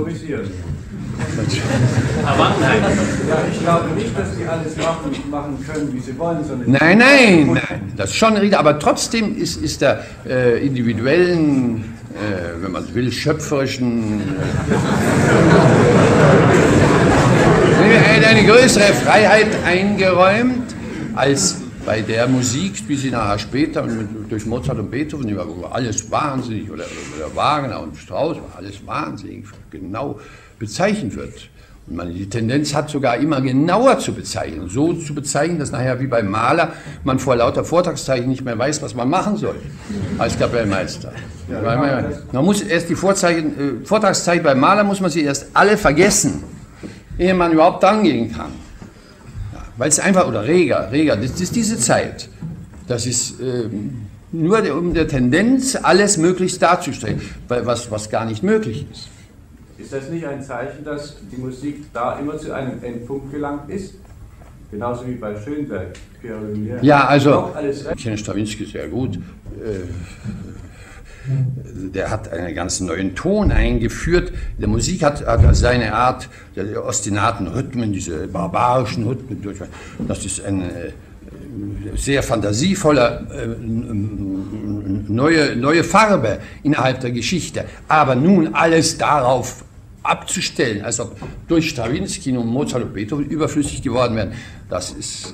Herr Wangenheim. Ja, ich glaube nicht, dass die alles machen können, wie sie wollen, sondern... Nein, das ist schon richtig, aber trotzdem ist der individuellen, wenn man will, schöpferischen... eine größere Freiheit eingeräumt, als bei der Musik, wie sie nachher später durch Mozart und Beethoven, die war alles wahnsinnig, oder Wagner und Strauss, war alles wahnsinnig genau bezeichnet wird. Und man die Tendenz hat sogar immer genauer zu bezeichnen, so zu bezeichnen, dass nachher wie beim Maler man vor lauter Vortragszeichen nicht mehr weiß, was man machen soll als Kapellmeister. Man muss erst die Vortragszeichen beim Maler muss man sie erst alle vergessen, ehe man überhaupt rangehen kann. Ja, weil es einfach, oder Reger, das ist diese Zeit. Das ist nur um der Tendenz, alles möglichst darzustellen, was gar nicht möglich ist. Ist das nicht ein Zeichen, dass die Musik da immer zu einem Endpunkt gelangt ist? Genauso wie bei Schönberg. Ja, also, ich kenne Strawinsky sehr gut. Der hat einen ganz neuen Ton eingeführt. Der Musik hat seine Art, die ostinaten Rhythmen, diese barbarischen Rhythmen. Das ist ein sehr fantasievoller neue Farbe innerhalb der Geschichte. Aber nun alles darauf abzustellen, als ob durch Strawinsky und Mozart und Beethoven überflüssig geworden wären, das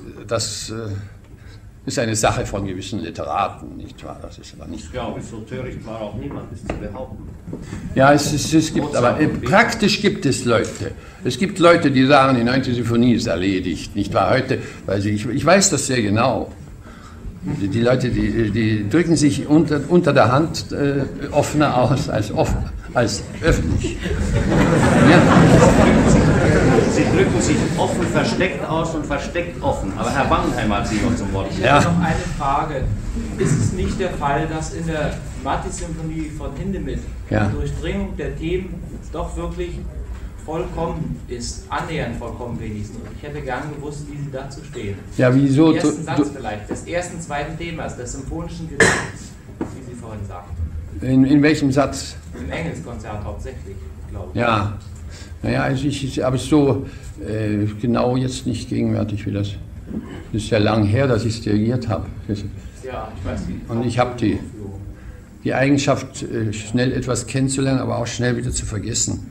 ist eine Sache von gewissen Literaten, nicht wahr? Das ist aber nicht. Ja, so töricht war auch niemand, das zu behaupten. Ja, es gibt, aber praktisch gibt es Leute. Es gibt Leute, die sagen, die 9. Symphonie ist erledigt, nicht wahr? Heute, weil ich weiß das sehr genau. Die Leute, die drücken sich unter der Hand offener aus als öffentlich. Ja. Sie drücken sich offen versteckt aus und versteckt offen. Aber Herr Wangenheim hat Sie noch zum Wort. Ich habe noch eine Frage. Ist es nicht der Fall, dass in der Matti-Symphonie von Hindemith die Durchdringung der Themen doch wirklich vollkommen ist, annähernd vollkommen wenigstens? Und ich hätte gern gewusst, wie Sie dazu stehen. Ja, wieso? Den ersten Satz vielleicht, des ersten, zweiten Themas, des symphonischen Gedichts, wie Sie vorhin sagten. In welchem Satz? Im Engelskonzert hauptsächlich, glaube ich. Ja, naja, also ich habe es so genau jetzt nicht gegenwärtig wie das. Das ist ja lang her, dass ich es dirigiert habe. Ja, ich weiß nicht. Und ich habe die Eigenschaft, schnell etwas kennenzulernen, aber auch schnell wieder zu vergessen.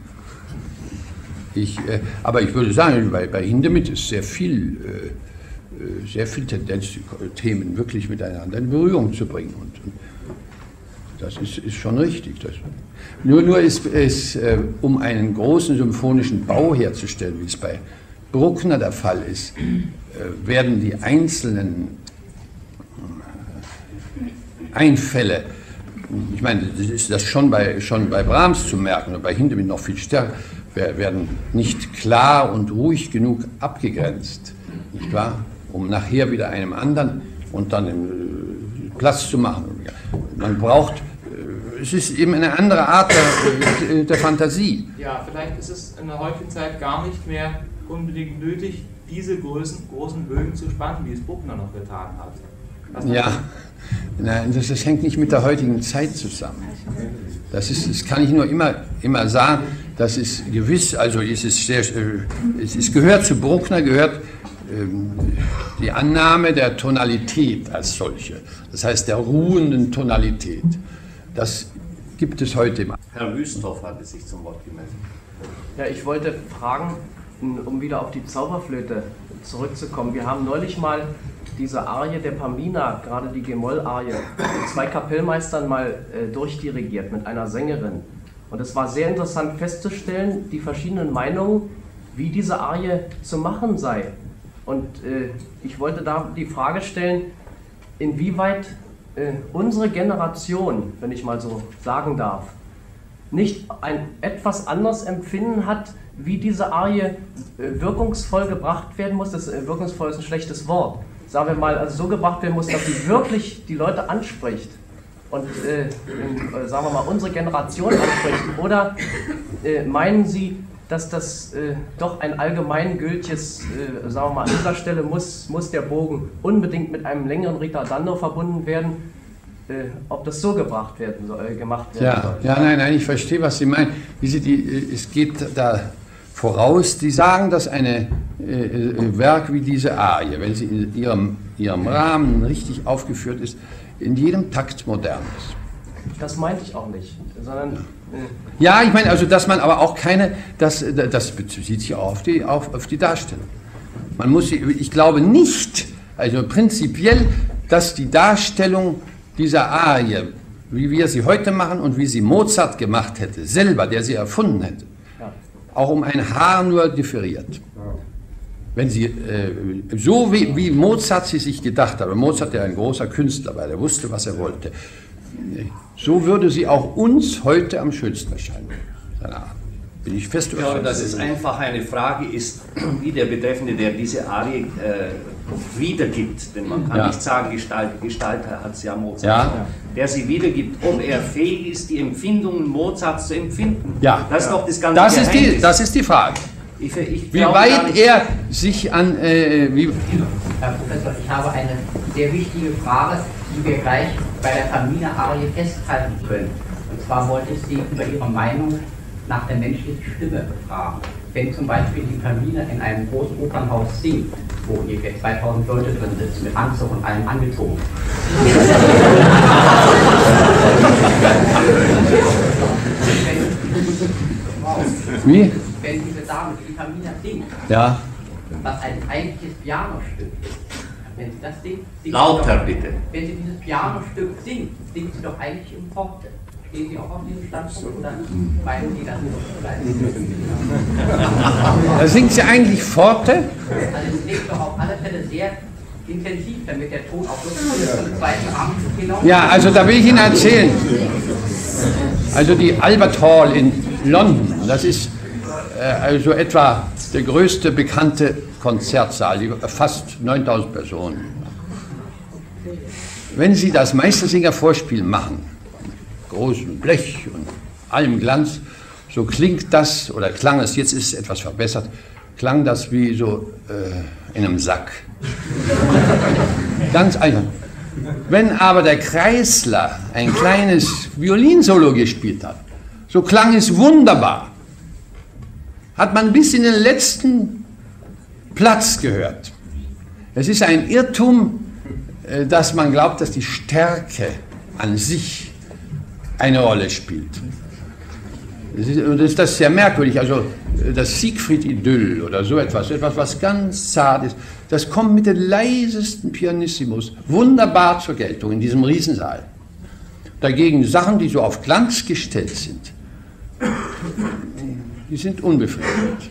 Aber ich würde sagen, bei Hindemith ist sehr viel Tendenz, Themen wirklich miteinander in Berührung zu bringen. Und das ist schon richtig. Nur ist es, um einen großen symphonischen Bau herzustellen, wie es bei Bruckner der Fall ist, werden die einzelnen Einfälle, ich meine, das ist das schon bei Brahms zu merken, und bei Hindemith noch viel stärker, werden nicht klar und ruhig genug abgegrenzt, nicht wahr? Um nachher wieder einem anderen und dann Platz zu machen. Man braucht es ist eben eine andere Art der Fantasie. Ja, vielleicht ist es in der heutigen Zeit gar nicht mehr unbedingt nötig, diese großen Bögen zu spannen, wie es Bruckner noch getan hat. Ja, nein, das hängt nicht mit der heutigen Zeit zusammen. Das kann ich nur immer sagen, das ist gewiss, also es gehört zu Bruckner, gehört die Annahme der Tonalität als solche, das heißt der ruhenden Tonalität. Das gibt es heute immer. Herr Wüsthoff hatte sich zum Wort gemeldet. Ja, ich wollte fragen, um wieder auf die Zauberflöte zurückzukommen. Wir haben neulich mal diese Arie der Pamina, gerade die G-Moll-Arie, mit 2 Kapellmeistern mal durchdirigiert mit einer Sängerin. Und es war sehr interessant festzustellen, die verschiedenen Meinungen, wie diese Arie zu machen sei. Und ich wollte da die Frage stellen, inwieweit unsere Generation, wenn ich mal so sagen darf, nicht ein etwas anderes Empfinden hat, wie diese Arie wirkungsvoll gebracht werden muss. Das wirkungsvoll ist ein schlechtes Wort. Sagen wir mal, also so gebracht werden muss, dass sie wirklich die Leute anspricht und sagen wir mal unsere Generation anspricht. Oder meinen Sie, dass das doch ein allgemeingültiges, sagen wir mal, an dieser Stelle muss der Bogen unbedingt mit einem längeren Ritardando verbunden werden, ob das so gemacht werden soll. Ja, nein, ich verstehe, was Sie meinen. Es geht da voraus, die sagen, dass ein Werk wie diese Arie, wenn sie in ihrem Rahmen richtig aufgeführt ist, in jedem Takt modern ist. Das meinte ich auch nicht, sondern... Ja, ich meine, also, dass man aber auch das bezieht sich auch auf die Darstellung. Ich glaube nicht, also prinzipiell, dass die Darstellung dieser Arie, wie wir sie heute machen und wie sie Mozart gemacht hätte, selber, der sie erfunden hätte, auch um ein Haar nur differiert. Wenn sie, so wie Mozart sie sich gedacht hat, und Mozart ja ein großer Künstler war, der wusste, was er wollte, so würde sie auch uns heute am schönsten erscheinen. Bin ich fest überzeugt. Ja, dass es einfach eine Frage ist, wie der Betreffende, der diese Arie wiedergibt, denn man kann nicht sagen, Gestalter hat es ja Mozart, der sie wiedergibt, ob er fähig ist, die Empfindungen Mozarts zu empfinden. Ja. Das ist doch das ganze Geheimnis. Das ist die Frage. Wie weit er sich an... Herr Professor, ich habe eine sehr wichtige Frage, die wir gleich bei der Pamina-Arie festhalten können. Und zwar wollte ich Sie über Ihre Meinung nach der menschlichen Stimme befragen. Wenn zum Beispiel die Pamina in einem großen Opernhaus singt, wo ungefähr 2000 Leute drin sitzen, mit Anzug und allem angezogen. Wie? Wenn diese Dame, die Pamina singt, was ein eigentliches Pianostück ist, wenn sie das singt, lauter bitte. Wenn sie dieses Pianostück singt, singt sie doch eigentlich im Forte. Stehen Sie auch auf diesem Standpunkt oder meinen Sie das nicht? Da singt sie eigentlich Forte? Also es singt doch auf alle Fälle sehr intensiv, damit der Ton auch wirklich zum zweiten Abend hinaus. Ja, also da will ich Ihnen erzählen. Also die Albert Hall in London, das ist also etwa der größte bekannte Konzertsaal, fast 9000 Personen. Wenn Sie das Meistersinger-Vorspiel machen, großem Blech und allem Glanz, so klingt das, oder klang es, jetzt ist es etwas verbessert, klang das wie so in einem Sack. Ganz einfach. Wenn aber der Kreisler ein kleines Violinsolo gespielt hat, so klang es wunderbar. Hat man bis in den letzten Platz gehört. Es ist ein Irrtum, dass man glaubt, dass die Stärke an sich eine Rolle spielt. Das ist sehr merkwürdig. Also das Siegfried-Idyll oder so etwas, was ganz zart ist, das kommt mit dem leisesten Pianissimus wunderbar zur Geltung in diesem Riesensaal. Dagegen Sachen, die so auf Glanz gestellt sind, die sind unbefriedigend.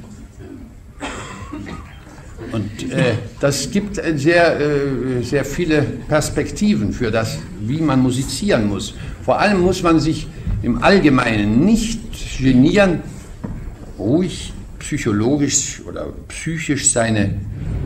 Und das gibt sehr viele Perspektiven für das, wie man musizieren muss. Vor allem muss man sich im Allgemeinen nicht genieren, ruhig psychologisch oder psychisch seine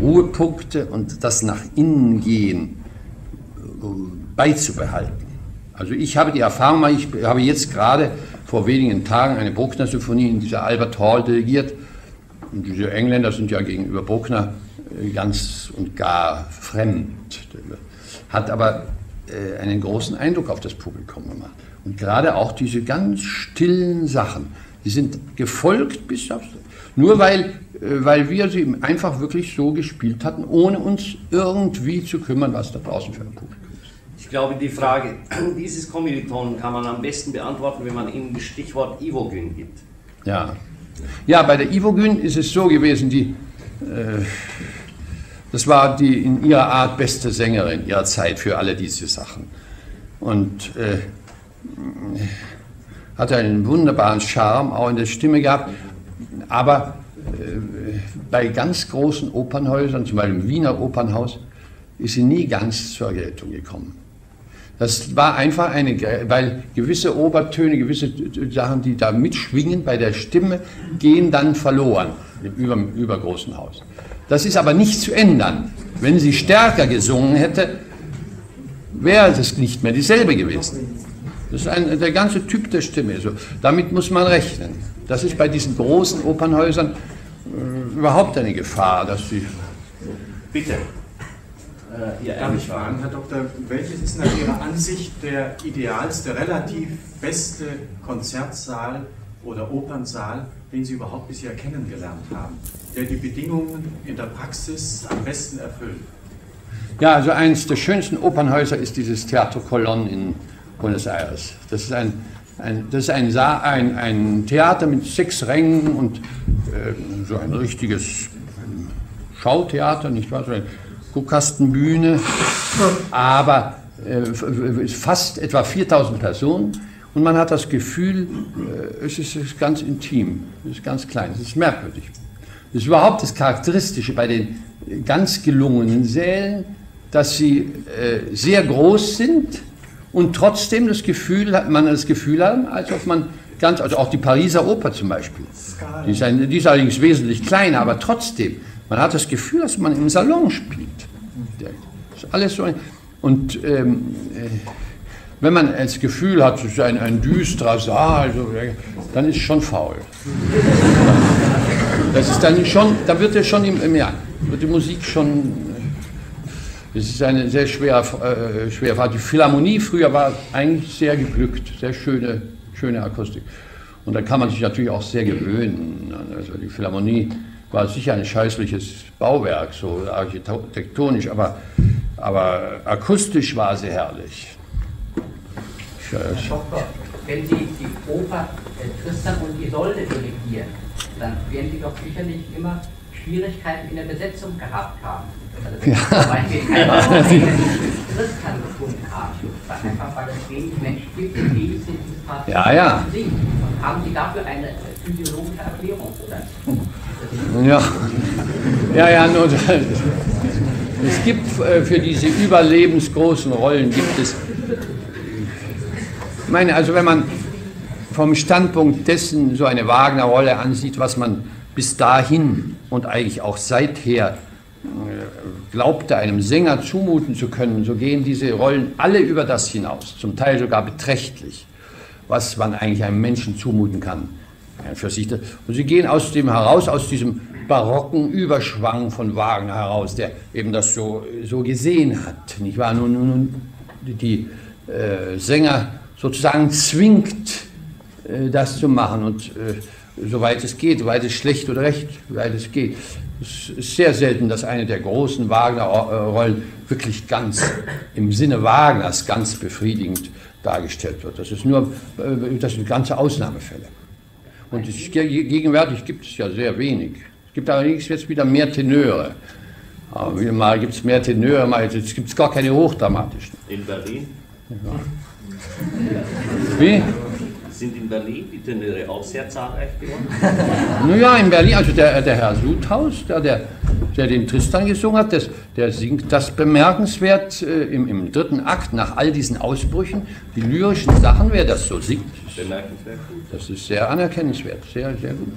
Ruhepunkte und das nach innen gehen beizubehalten. Also ich habe die Erfahrung, ich habe jetzt gerade vor wenigen Tagen eine Bruckner-Symphonie in dieser Albert Hall dirigiert. Und diese Engländer sind ja gegenüber Bruckner ganz und gar fremd. Hat aber einen großen Eindruck auf das Publikum gemacht. Und gerade auch diese ganz stillen Sachen, die sind gefolgt bis aufs... Nur weil wir sie einfach wirklich so gespielt hatten, ohne uns irgendwie zu kümmern, was da draußen für ein Publikum ist. Ich glaube, die Frage dieses Kommilitonen kann man am besten beantworten, wenn man ihnen das Stichwort Ivogyn gibt. Ja. Ja, bei der Ivogyn ist es so gewesen, das war die in ihrer Art beste Sängerin ihrer Zeit für alle diese Sachen. Und hatte einen wunderbaren Charme auch in der Stimme gehabt, aber bei ganz großen Opernhäusern, zum Beispiel im Wiener Opernhaus, ist sie nie ganz zur Geltung gekommen. Das war einfach weil gewisse Obertöne, gewisse Sachen, die da mitschwingen bei der Stimme, gehen dann verloren im übergroßen Haus. Das ist aber nicht zu ändern. Wenn sie stärker gesungen hätte, wäre es nicht mehr dieselbe gewesen. Das ist der ganze Typ der Stimme. So, damit muss man rechnen. Das ist bei diesen großen Opernhäusern überhaupt eine Gefahr, dass sie... Bitte. Darf ich fragen, Herr Doktor, welches ist nach Ihrer Ansicht der idealste, relativ beste Konzertsaal oder Opernsaal, den Sie überhaupt bisher kennengelernt haben, der die Bedingungen in der Praxis am besten erfüllt? Ja, also eines der schönsten Opernhäuser ist dieses Teatro Colón in Buenos Aires. Das ist ein Theater mit 6 Rängen und so ein richtiges Schautheater, nicht wahr? So eine Guckkastenbühne, aber fast etwa 4000 Personen und man hat das Gefühl, es ist ganz intim, es ist ganz klein, es ist merkwürdig. Das ist überhaupt das Charakteristische bei den ganz gelungenen Sälen, dass sie sehr groß sind und trotzdem man das Gefühl haben, als ob man also auch die Pariser Oper zum Beispiel, die ist allerdings wesentlich kleiner, aber trotzdem, man hat das Gefühl, dass man im Salon spielt. Das ist alles so. Und wenn man das Gefühl hat, es ist ein düsterer Saal, dann ist es schon faul. Das ist dann schon, da wird wird die Musik schon. Es ist eine sehr schwere Frage. Die Philharmonie früher war eigentlich sehr geglückt, sehr schöne Akustik. Und da kann man sich natürlich auch sehr gewöhnen. Also die Philharmonie war sicher ein scheußliches Bauwerk, so architektonisch, aber akustisch war sie herrlich. Herr Doktor, wenn Sie die Oper Tristan und Isolde dirigieren, dann werden Sie doch sicherlich immer Schwierigkeiten in der Besetzung gehabt haben. Also wenn Sie zum Beispiel keinen Tristan gefunden haben, einfach weil es wenig Menschen gibt, die fähig sind, dieses Part zu singen. Und haben Sie dafür eine physiologische Erklärung, oder? Ja, nur es gibt für diese überlebensgroßen Rollen ich meine, also wenn man vom Standpunkt dessen so eine Wagner-Rolle ansieht, was man bis dahin und eigentlich auch seither glaubte, einem Sänger zumuten zu können, so gehen diese Rollen alle über das hinaus, zum Teil sogar beträchtlich, was man eigentlich einem Menschen zumuten kann. Für sich. Und sie gehen aus diesem barocken Überschwang von Wagner heraus, der eben das so gesehen hat, nicht wahr? Nun die Sänger sozusagen zwingt, das zu machen und soweit es geht, soweit es schlecht oder recht, soweit es geht. Es ist sehr selten, dass eine der großen Wagner-Rollen wirklich ganz im Sinne Wagners ganz befriedigend dargestellt wird. Das sind ganze Ausnahmefälle. Und gegenwärtig gibt es ja sehr wenig. Es gibt allerdings jetzt wieder mehr Tenöre. Aber mal gibt es mehr Tenöre, mal gibt es gar keine hochdramatischen. In Berlin? Ja. Wie? Sind in Berlin die Tenöre auch sehr zahlreich geworden? Naja, in Berlin, also der Herr Sudhaus, der den Tristan gesungen hat, der singt das bemerkenswert im 3. Akt nach all diesen Ausbrüchen, die lyrischen Sachen, wer das so singt. Bemerkenswert gut. Das ist sehr anerkennenswert, sehr, sehr gut.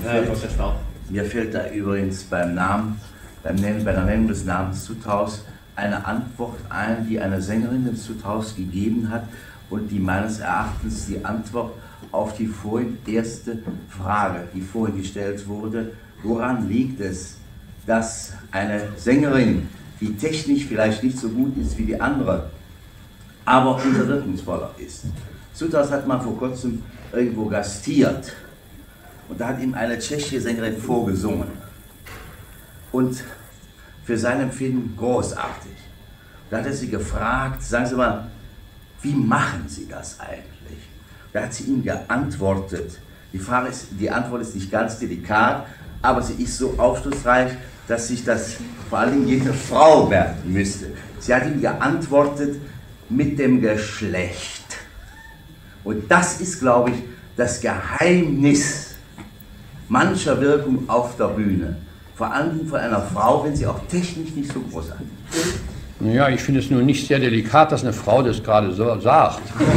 Mir fällt da übrigens bei der Nennung des Namens Sudhaus eine Antwort ein, die eine Sängerin des Zutraus gegeben hat und die meines Erachtens die Antwort auf die vorhin erste Frage, die vorhin gestellt wurde, woran liegt es, dass eine Sängerin, die technisch vielleicht nicht so gut ist wie die andere, aber umso wirkungsvoller ist. Zutraus hat mal vor kurzem irgendwo gastiert und da hat ihm eine tschechische Sängerin vorgesungen und für sein Empfinden großartig. Da hat er sie gefragt, sagen Sie mal, wie machen Sie das eigentlich? Da hat sie ihm geantwortet. Die Antwort ist nicht ganz delikat, aber sie ist so aufschlussreich, dass sich das vor allem jede Frau merken müsste. Sie hat ihm geantwortet mit dem Geschlecht. Und das ist, glaube ich, das Geheimnis mancher Wirkung auf der Bühne. Vor allem von einer Frau, wenn sie auch technisch nicht so großartig ist. Ja, ich finde es nur nicht sehr delikat, dass eine Frau das gerade so sagt.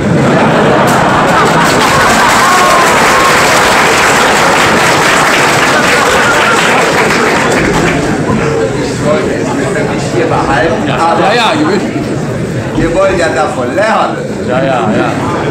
Ich wollte es mir für mich hier behalten, aber Ja, wir wollen ja davon lernen. Ja.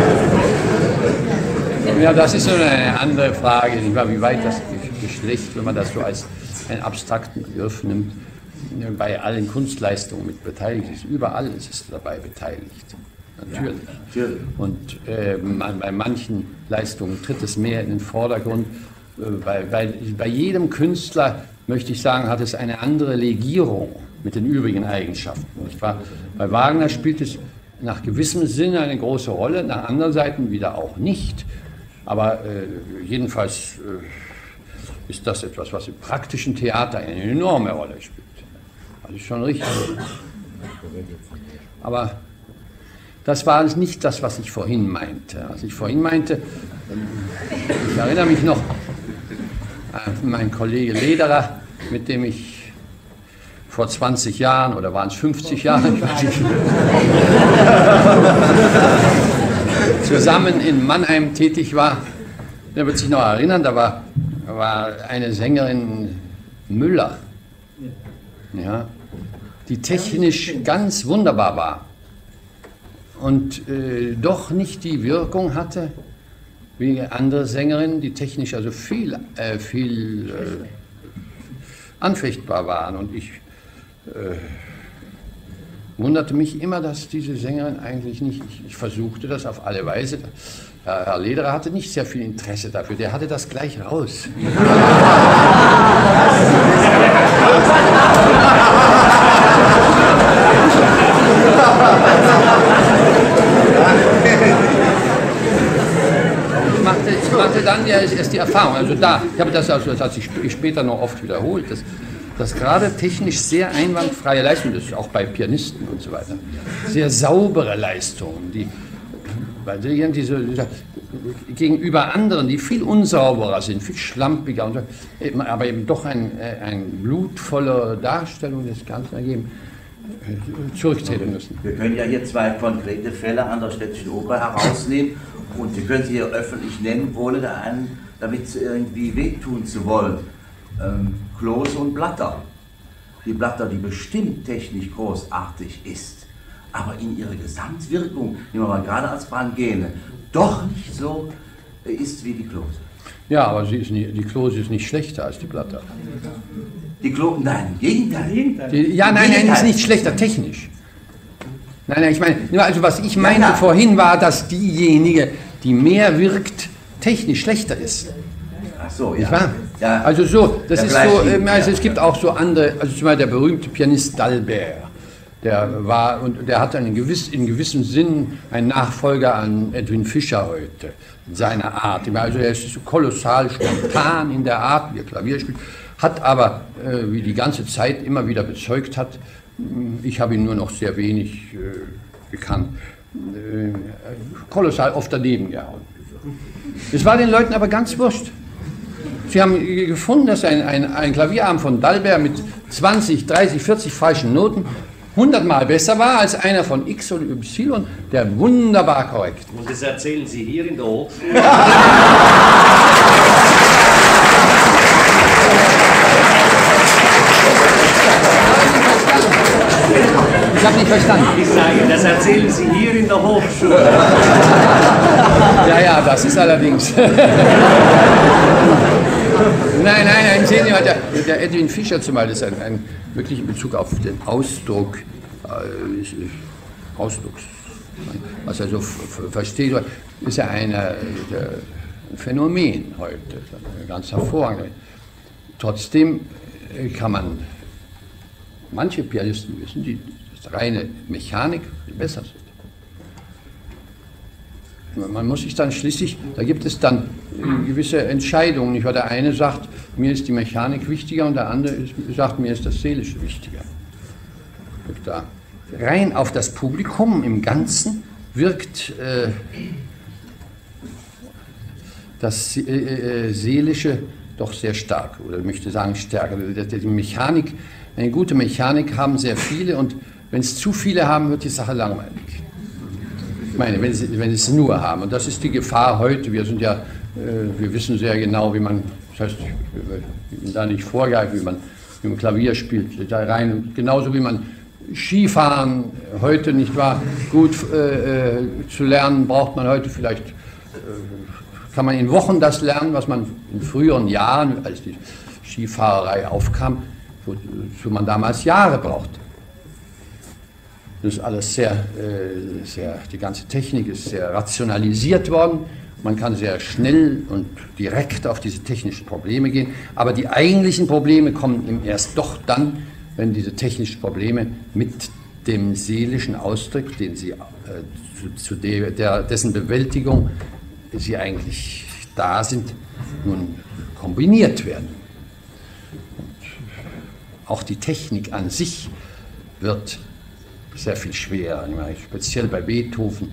Ja, das ist so eine andere Frage, wie weit das Geschlecht, wenn man das so als einen abstrakten Begriff nimmt, bei allen Kunstleistungen mit beteiligt ist. Überall ist es dabei beteiligt. Natürlich. Und bei manchen Leistungen tritt es mehr in den Vordergrund. Bei jedem Künstler, möchte ich sagen, hat es eine andere Legierung mit den übrigen Eigenschaften. Nicht wahr? Bei Wagner spielt es nach gewissem Sinne eine große Rolle, nach anderen Seiten wieder auch nicht. Aber jedenfalls ist das etwas, was im praktischen Theater eine enorme Rolle spielt. Das ist schon richtig. Aber das war nicht das, was ich vorhin meinte. Was ich vorhin meinte, ich erinnere mich noch an meinen Kollege Lederer, mit dem ich vor 20 Jahren, oder waren es 50 Jahre, ich weiß nicht, zusammen in Mannheim tätig war. Der wird sich noch erinnern, da war eine Sängerin Müller, ja, die technisch ganz wunderbar war und doch nicht die Wirkung hatte wie andere Sängerinnen, die technisch also viel anfechtbar waren. Und ich wunderte mich immer, dass diese Sängerin eigentlich nicht, ich versuchte das auf alle Weise. Herr Lederer hatte nicht sehr viel Interesse dafür, der hatte das gleich raus. Ich machte dann ja erst die Erfahrung, also ich habe das hat sich später noch oft wiederholt, dass gerade technisch sehr einwandfreie Leistungen, das ist auch bei Pianisten und so weiter, sehr saubere Leistungen, weil gegenüber anderen, die viel unsauberer sind, viel schlampiger, und so, aber eben doch eine blutvolle Darstellung des Ganzen ergeben, zurücktreten müssen. Wir können ja hier zwei konkrete Fälle an der Städtischen Oper herausnehmen und wir können sie hier öffentlich nennen, ohne damit irgendwie wehtun zu wollen. Klose und Blatter. Die Blatter, die bestimmt technisch großartig ist, aber in ihrer Gesamtwirkung, nehmen wir mal gerade als Brangäne, doch nicht so ist wie die Klose. Ja, aber die Klose ist nicht schlechter als die Blatter. Die Klose, nein, im Gegenteil. Nein, ist nicht schlechter technisch. Nein, ich meine, also was ich meinte vorhin war, dass diejenige, die mehr wirkt, technisch schlechter ist. Ach so, ja. Ja. Also so, das ist so, also es gibt auch so andere, also zum Beispiel der berühmte Pianist d'Albert, der hat in gewissem Sinn einen Nachfolger an Edwin Fischer heute, in seiner Art. Also er ist so kolossal spontan in der Art, wie er Klavier spielt, hat aber, wie die ganze Zeit immer wieder bezeugt hat, ich habe ihn nur noch sehr wenig gekannt, kolossal oft daneben gehauen. Es war den Leuten aber ganz wurscht. Sie haben gefunden, dass ein Klavierarm von d'Albert mit 20, 30, 40 falschen Noten 100-mal besser war als einer von X oder Y, der wunderbar korrekt. Und das erzählen Sie hier in der Hochschule? verstanden. Ich sage, das erzählen Sie hier in der Hochschule. Ja, das ist allerdings. Nein, sehen Sie, der Edwin Fischer zum Beispiel ist ein wirklich in Bezug auf den Ausdruck, was er so versteht, ist ja ein Phänomen heute, ganz hervorragend. Trotzdem kann man, manche Pianisten wissen, dass reine Mechanik besser sind. Man muss sich dann schließlich, da gibt es dann gewisse Entscheidungen. Der eine sagt, mir ist die Mechanik wichtiger und der andere sagt, mir ist das Seelische wichtiger. Da rein auf das Publikum im Ganzen wirkt das Seelische doch sehr stark, oder ich möchte sagen stärker. Die Mechanik, eine gute Mechanik haben sehr viele und wenn es zu viele haben, wird die Sache langweilig. Ich meine, wenn sie es nur haben. Und das ist die Gefahr heute. Wir wissen sehr genau, wie man, das heißt, ich will da nicht vorgreifen, wie man Klavier spielt, da rein. Genauso wie man Skifahren heute, nicht wahr, gut zu lernen, braucht man heute vielleicht, kann man in Wochen das lernen, was man in früheren Jahren, als die Skifahrerei aufkam, wozu man damals Jahre brauchte. Das ist alles die ganze Technik ist sehr rationalisiert worden. Man kann sehr schnell und direkt auf diese technischen Probleme gehen. Aber die eigentlichen Probleme kommen erst doch dann, wenn diese technischen Probleme mit dem seelischen Ausdruck, den sie, dessen Bewältigung sie eigentlich da sind, nun kombiniert werden. Und auch die Technik an sich wird sehr viel schwerer, speziell bei Beethoven,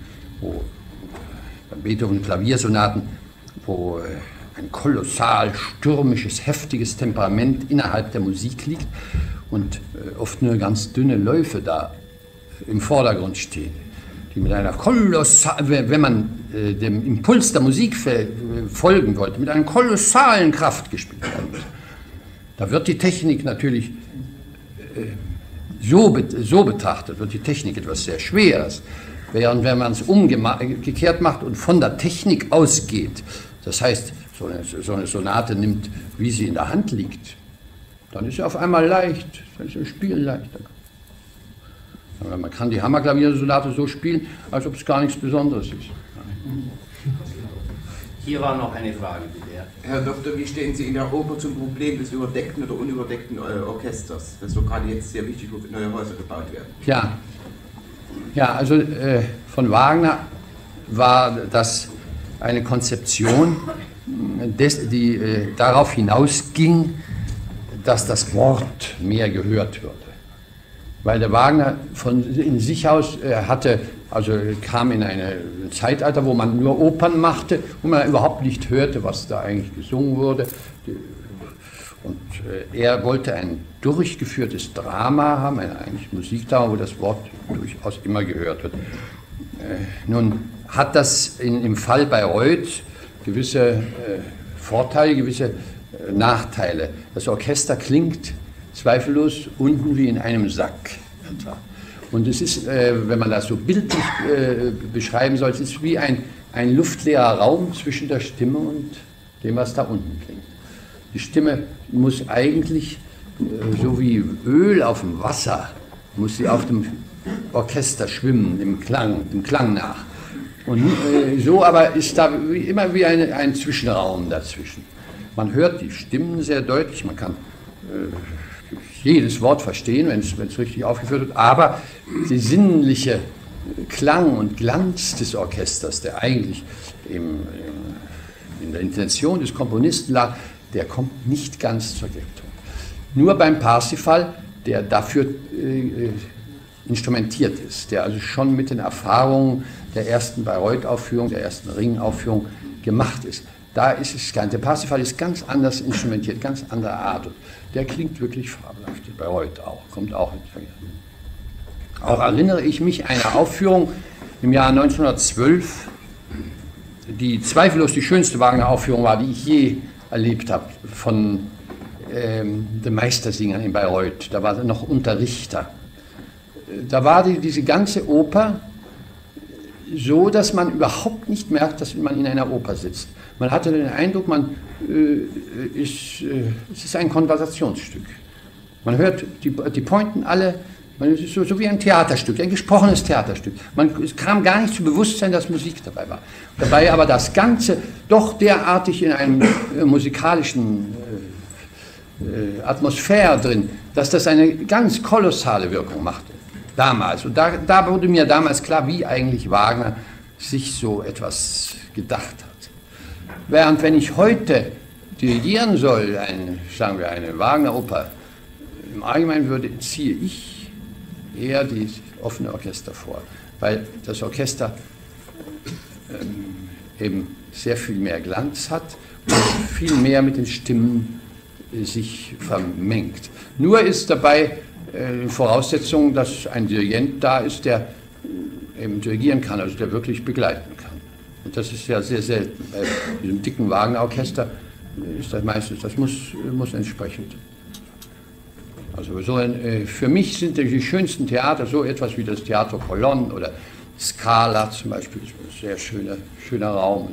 Klaviersonaten, wo ein kolossal stürmisches, heftiges Temperament innerhalb der Musik liegt und oft nur ganz dünne Läufe da im Vordergrund stehen, die mit einer kolossalen, wenn man dem Impuls der Musik folgen wollte, mit einer kolossalen Kraft gespielt werden muss. Da wird die Technik natürlich so betrachtet, wird die Technik etwas sehr Schweres. Während wenn man es umgekehrt macht und von der Technik ausgeht, das heißt, so eine Sonate nimmt, wie sie in der Hand liegt, dann ist sie auf einmal leicht, dann ist das Spiel leichter. Aber man kann die Hammerklaviersonate so spielen, als ob es gar nichts Besonderes ist. Hier war noch eine Frage, bitte. Herr Doktor, wie stehen Sie in der Oper zum Problem des überdeckten oder unüberdeckten Orchesters, das so gerade jetzt sehr wichtig, wo neue Häuser gebaut werden? Ja, also von Wagner war das eine Konzeption, die darauf hinausging, dass das Wort mehr gehört würde. Weil der Wagner in sich aus kam in ein Zeitalter, wo man nur Opern machte und man überhaupt nicht hörte, was da eigentlich gesungen wurde. Und er wollte ein durchgeführtes Drama haben, eigentlich Musikdrama, wo das Wort durchaus immer gehört wird. Nun hat das im Fall Bayreuth gewisse Vorteile, gewisse Nachteile. Das Orchester klingt zweifellos unten wie in einem Sack. Und es ist, wenn man das so bildlich beschreiben soll, es ist wie ein luftleerer Raum zwischen der Stimme und dem, was da unten klingt. Die Stimme muss eigentlich, so wie Öl auf dem Wasser, muss sie auf dem Orchester schwimmen, dem Klang nach. Und so aber ist da immer wie ein Zwischenraum dazwischen. Man hört die Stimmen sehr deutlich, man kann jedes Wort verstehen, wenn es richtig aufgeführt wird, aber der sinnliche Klang und Glanz des Orchesters, der eigentlich in der Intention des Komponisten lag, der kommt nicht ganz zur Geltung. Nur beim Parsifal, der dafür instrumentiert ist, der also schon mit den Erfahrungen der ersten Bayreuth-Aufführung, der ersten Ring-Aufführung gemacht ist. Da ist es der Parsifal ist ganz anders instrumentiert, ganz anderer Art. Und der klingt wirklich fabelhaft, Bayreuth auch, kommt auch in Verkehr. Auch erinnere ich mich einer Aufführung im Jahr 1912, die zweifellos die schönste Wagner-Aufführung war, die ich je erlebt habe, von den Meistersingern in Bayreuth. Da war noch Unterrichter. da war diese ganze Oper so, dass man überhaupt nicht merkt, dass man in einer Oper sitzt. Man hatte den Eindruck, es ist ein Konversationsstück. Man hört die Pointen alle, es ist so wie ein Theaterstück, ein gesprochenes Theaterstück. Es kam gar nicht zu Bewusstsein, dass Musik dabei war. Dabei aber das Ganze doch derartig in einem musikalischen Atmosphäre drin, dass das eine ganz kolossale Wirkung machte. Damals. Und da wurde mir damals klar, wie eigentlich Wagner sich so etwas gedacht hat. Während wenn ich heute dirigieren soll, sagen wir eine Wagner-Oper, im Allgemeinen ziehe ich eher die offene Orchester vor, weil das Orchester eben sehr viel mehr Glanz hat und viel mehr mit den Stimmen sich vermengt. Nur ist dabei Voraussetzung, dass ein Dirigent da ist, der eben dirigieren kann, also der wirklich begleiten kann. Und das ist ja sehr selten. Bei diesem dicken Wagner-Orchester ist das meistens, das muss entsprechend. Also für mich sind die schönsten Theater so etwas wie das Theater Colonne oder Scala zum Beispiel, ist ein sehr schöner Raum.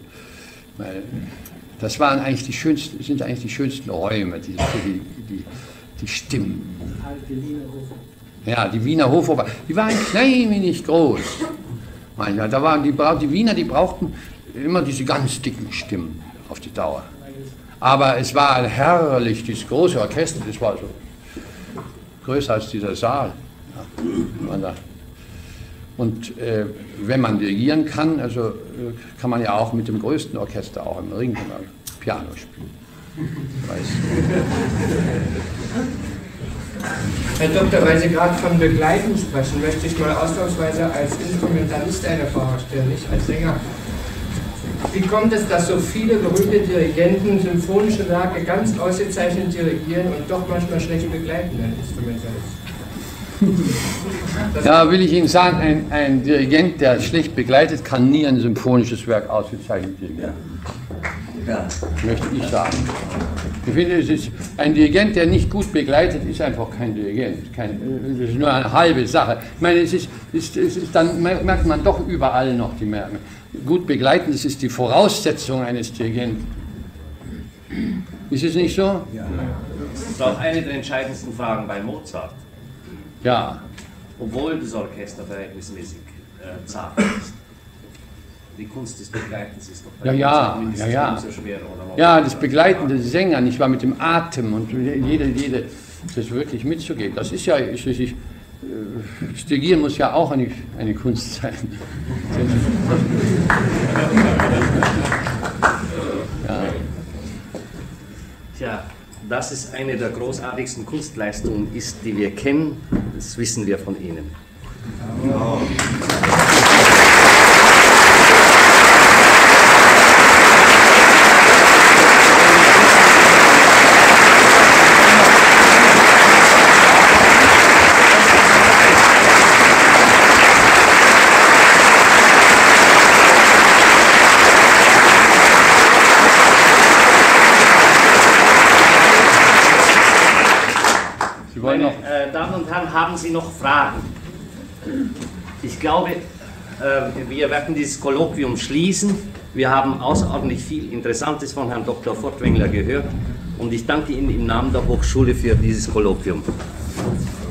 Das sind eigentlich die schönsten Räume, die Stimmen. Ja, die Wiener Hofoper, die waren ein klein wenig groß. Da waren die Wiener, die brauchten immer diese ganz dicken Stimmen auf die Dauer. Aber es war herrlich, dieses große Orchester, das war so größer als dieser Saal. Ja, und wenn man dirigieren kann, also kann man ja auch mit dem größten Orchester auch im Ring Piano spielen. Herr Doktor, weil Sie gerade von Begleiten sprechen, möchte ich mal ausnahmsweise als Instrumentalist eine Frage stellen, nicht als Sänger. Wie kommt es, dass so viele berühmte Dirigenten symphonische Werke ganz ausgezeichnet dirigieren und doch manchmal schlecht begleiten, ein Instrumentalist? Ja, will ich Ihnen sagen, ein Dirigent, der schlecht begleitet, kann nie ein symphonisches Werk ausgezeichnet dirigieren. Ja. Möchte ich sagen. Ich finde, ein Dirigent, der nicht gut begleitet, ist einfach kein Dirigent. Das ist nur eine halbe Sache. Ich meine, dann merkt man doch überall noch die Merkmale. Gut begleiten, das ist die Voraussetzung eines Dirigenten. Ist es nicht so? Ja. Das ist auch eine der entscheidendsten Fragen bei Mozart. Ja. Obwohl das Orchester verhältnismäßig zart ist. Die Kunst des Begleitens ist doch bei so schwer. Oder ja, das Begleiten des Sängers, nicht wahr, mit dem Atem und das wirklich mitzugehen. Das ist ja schließlich, das Dirigieren muss ja auch eine Kunst sein. Ja. Tja, dass es eine der großartigsten Kunstleistungen ist, die wir kennen, das wissen wir von Ihnen. Oh. Meine Damen und Herren, haben Sie noch Fragen? Ich glaube, wir werden dieses Kolloquium schließen. Wir haben außerordentlich viel Interessantes von Herrn Dr. Furtwängler gehört und ich danke Ihnen im Namen der Hochschule für dieses Kolloquium.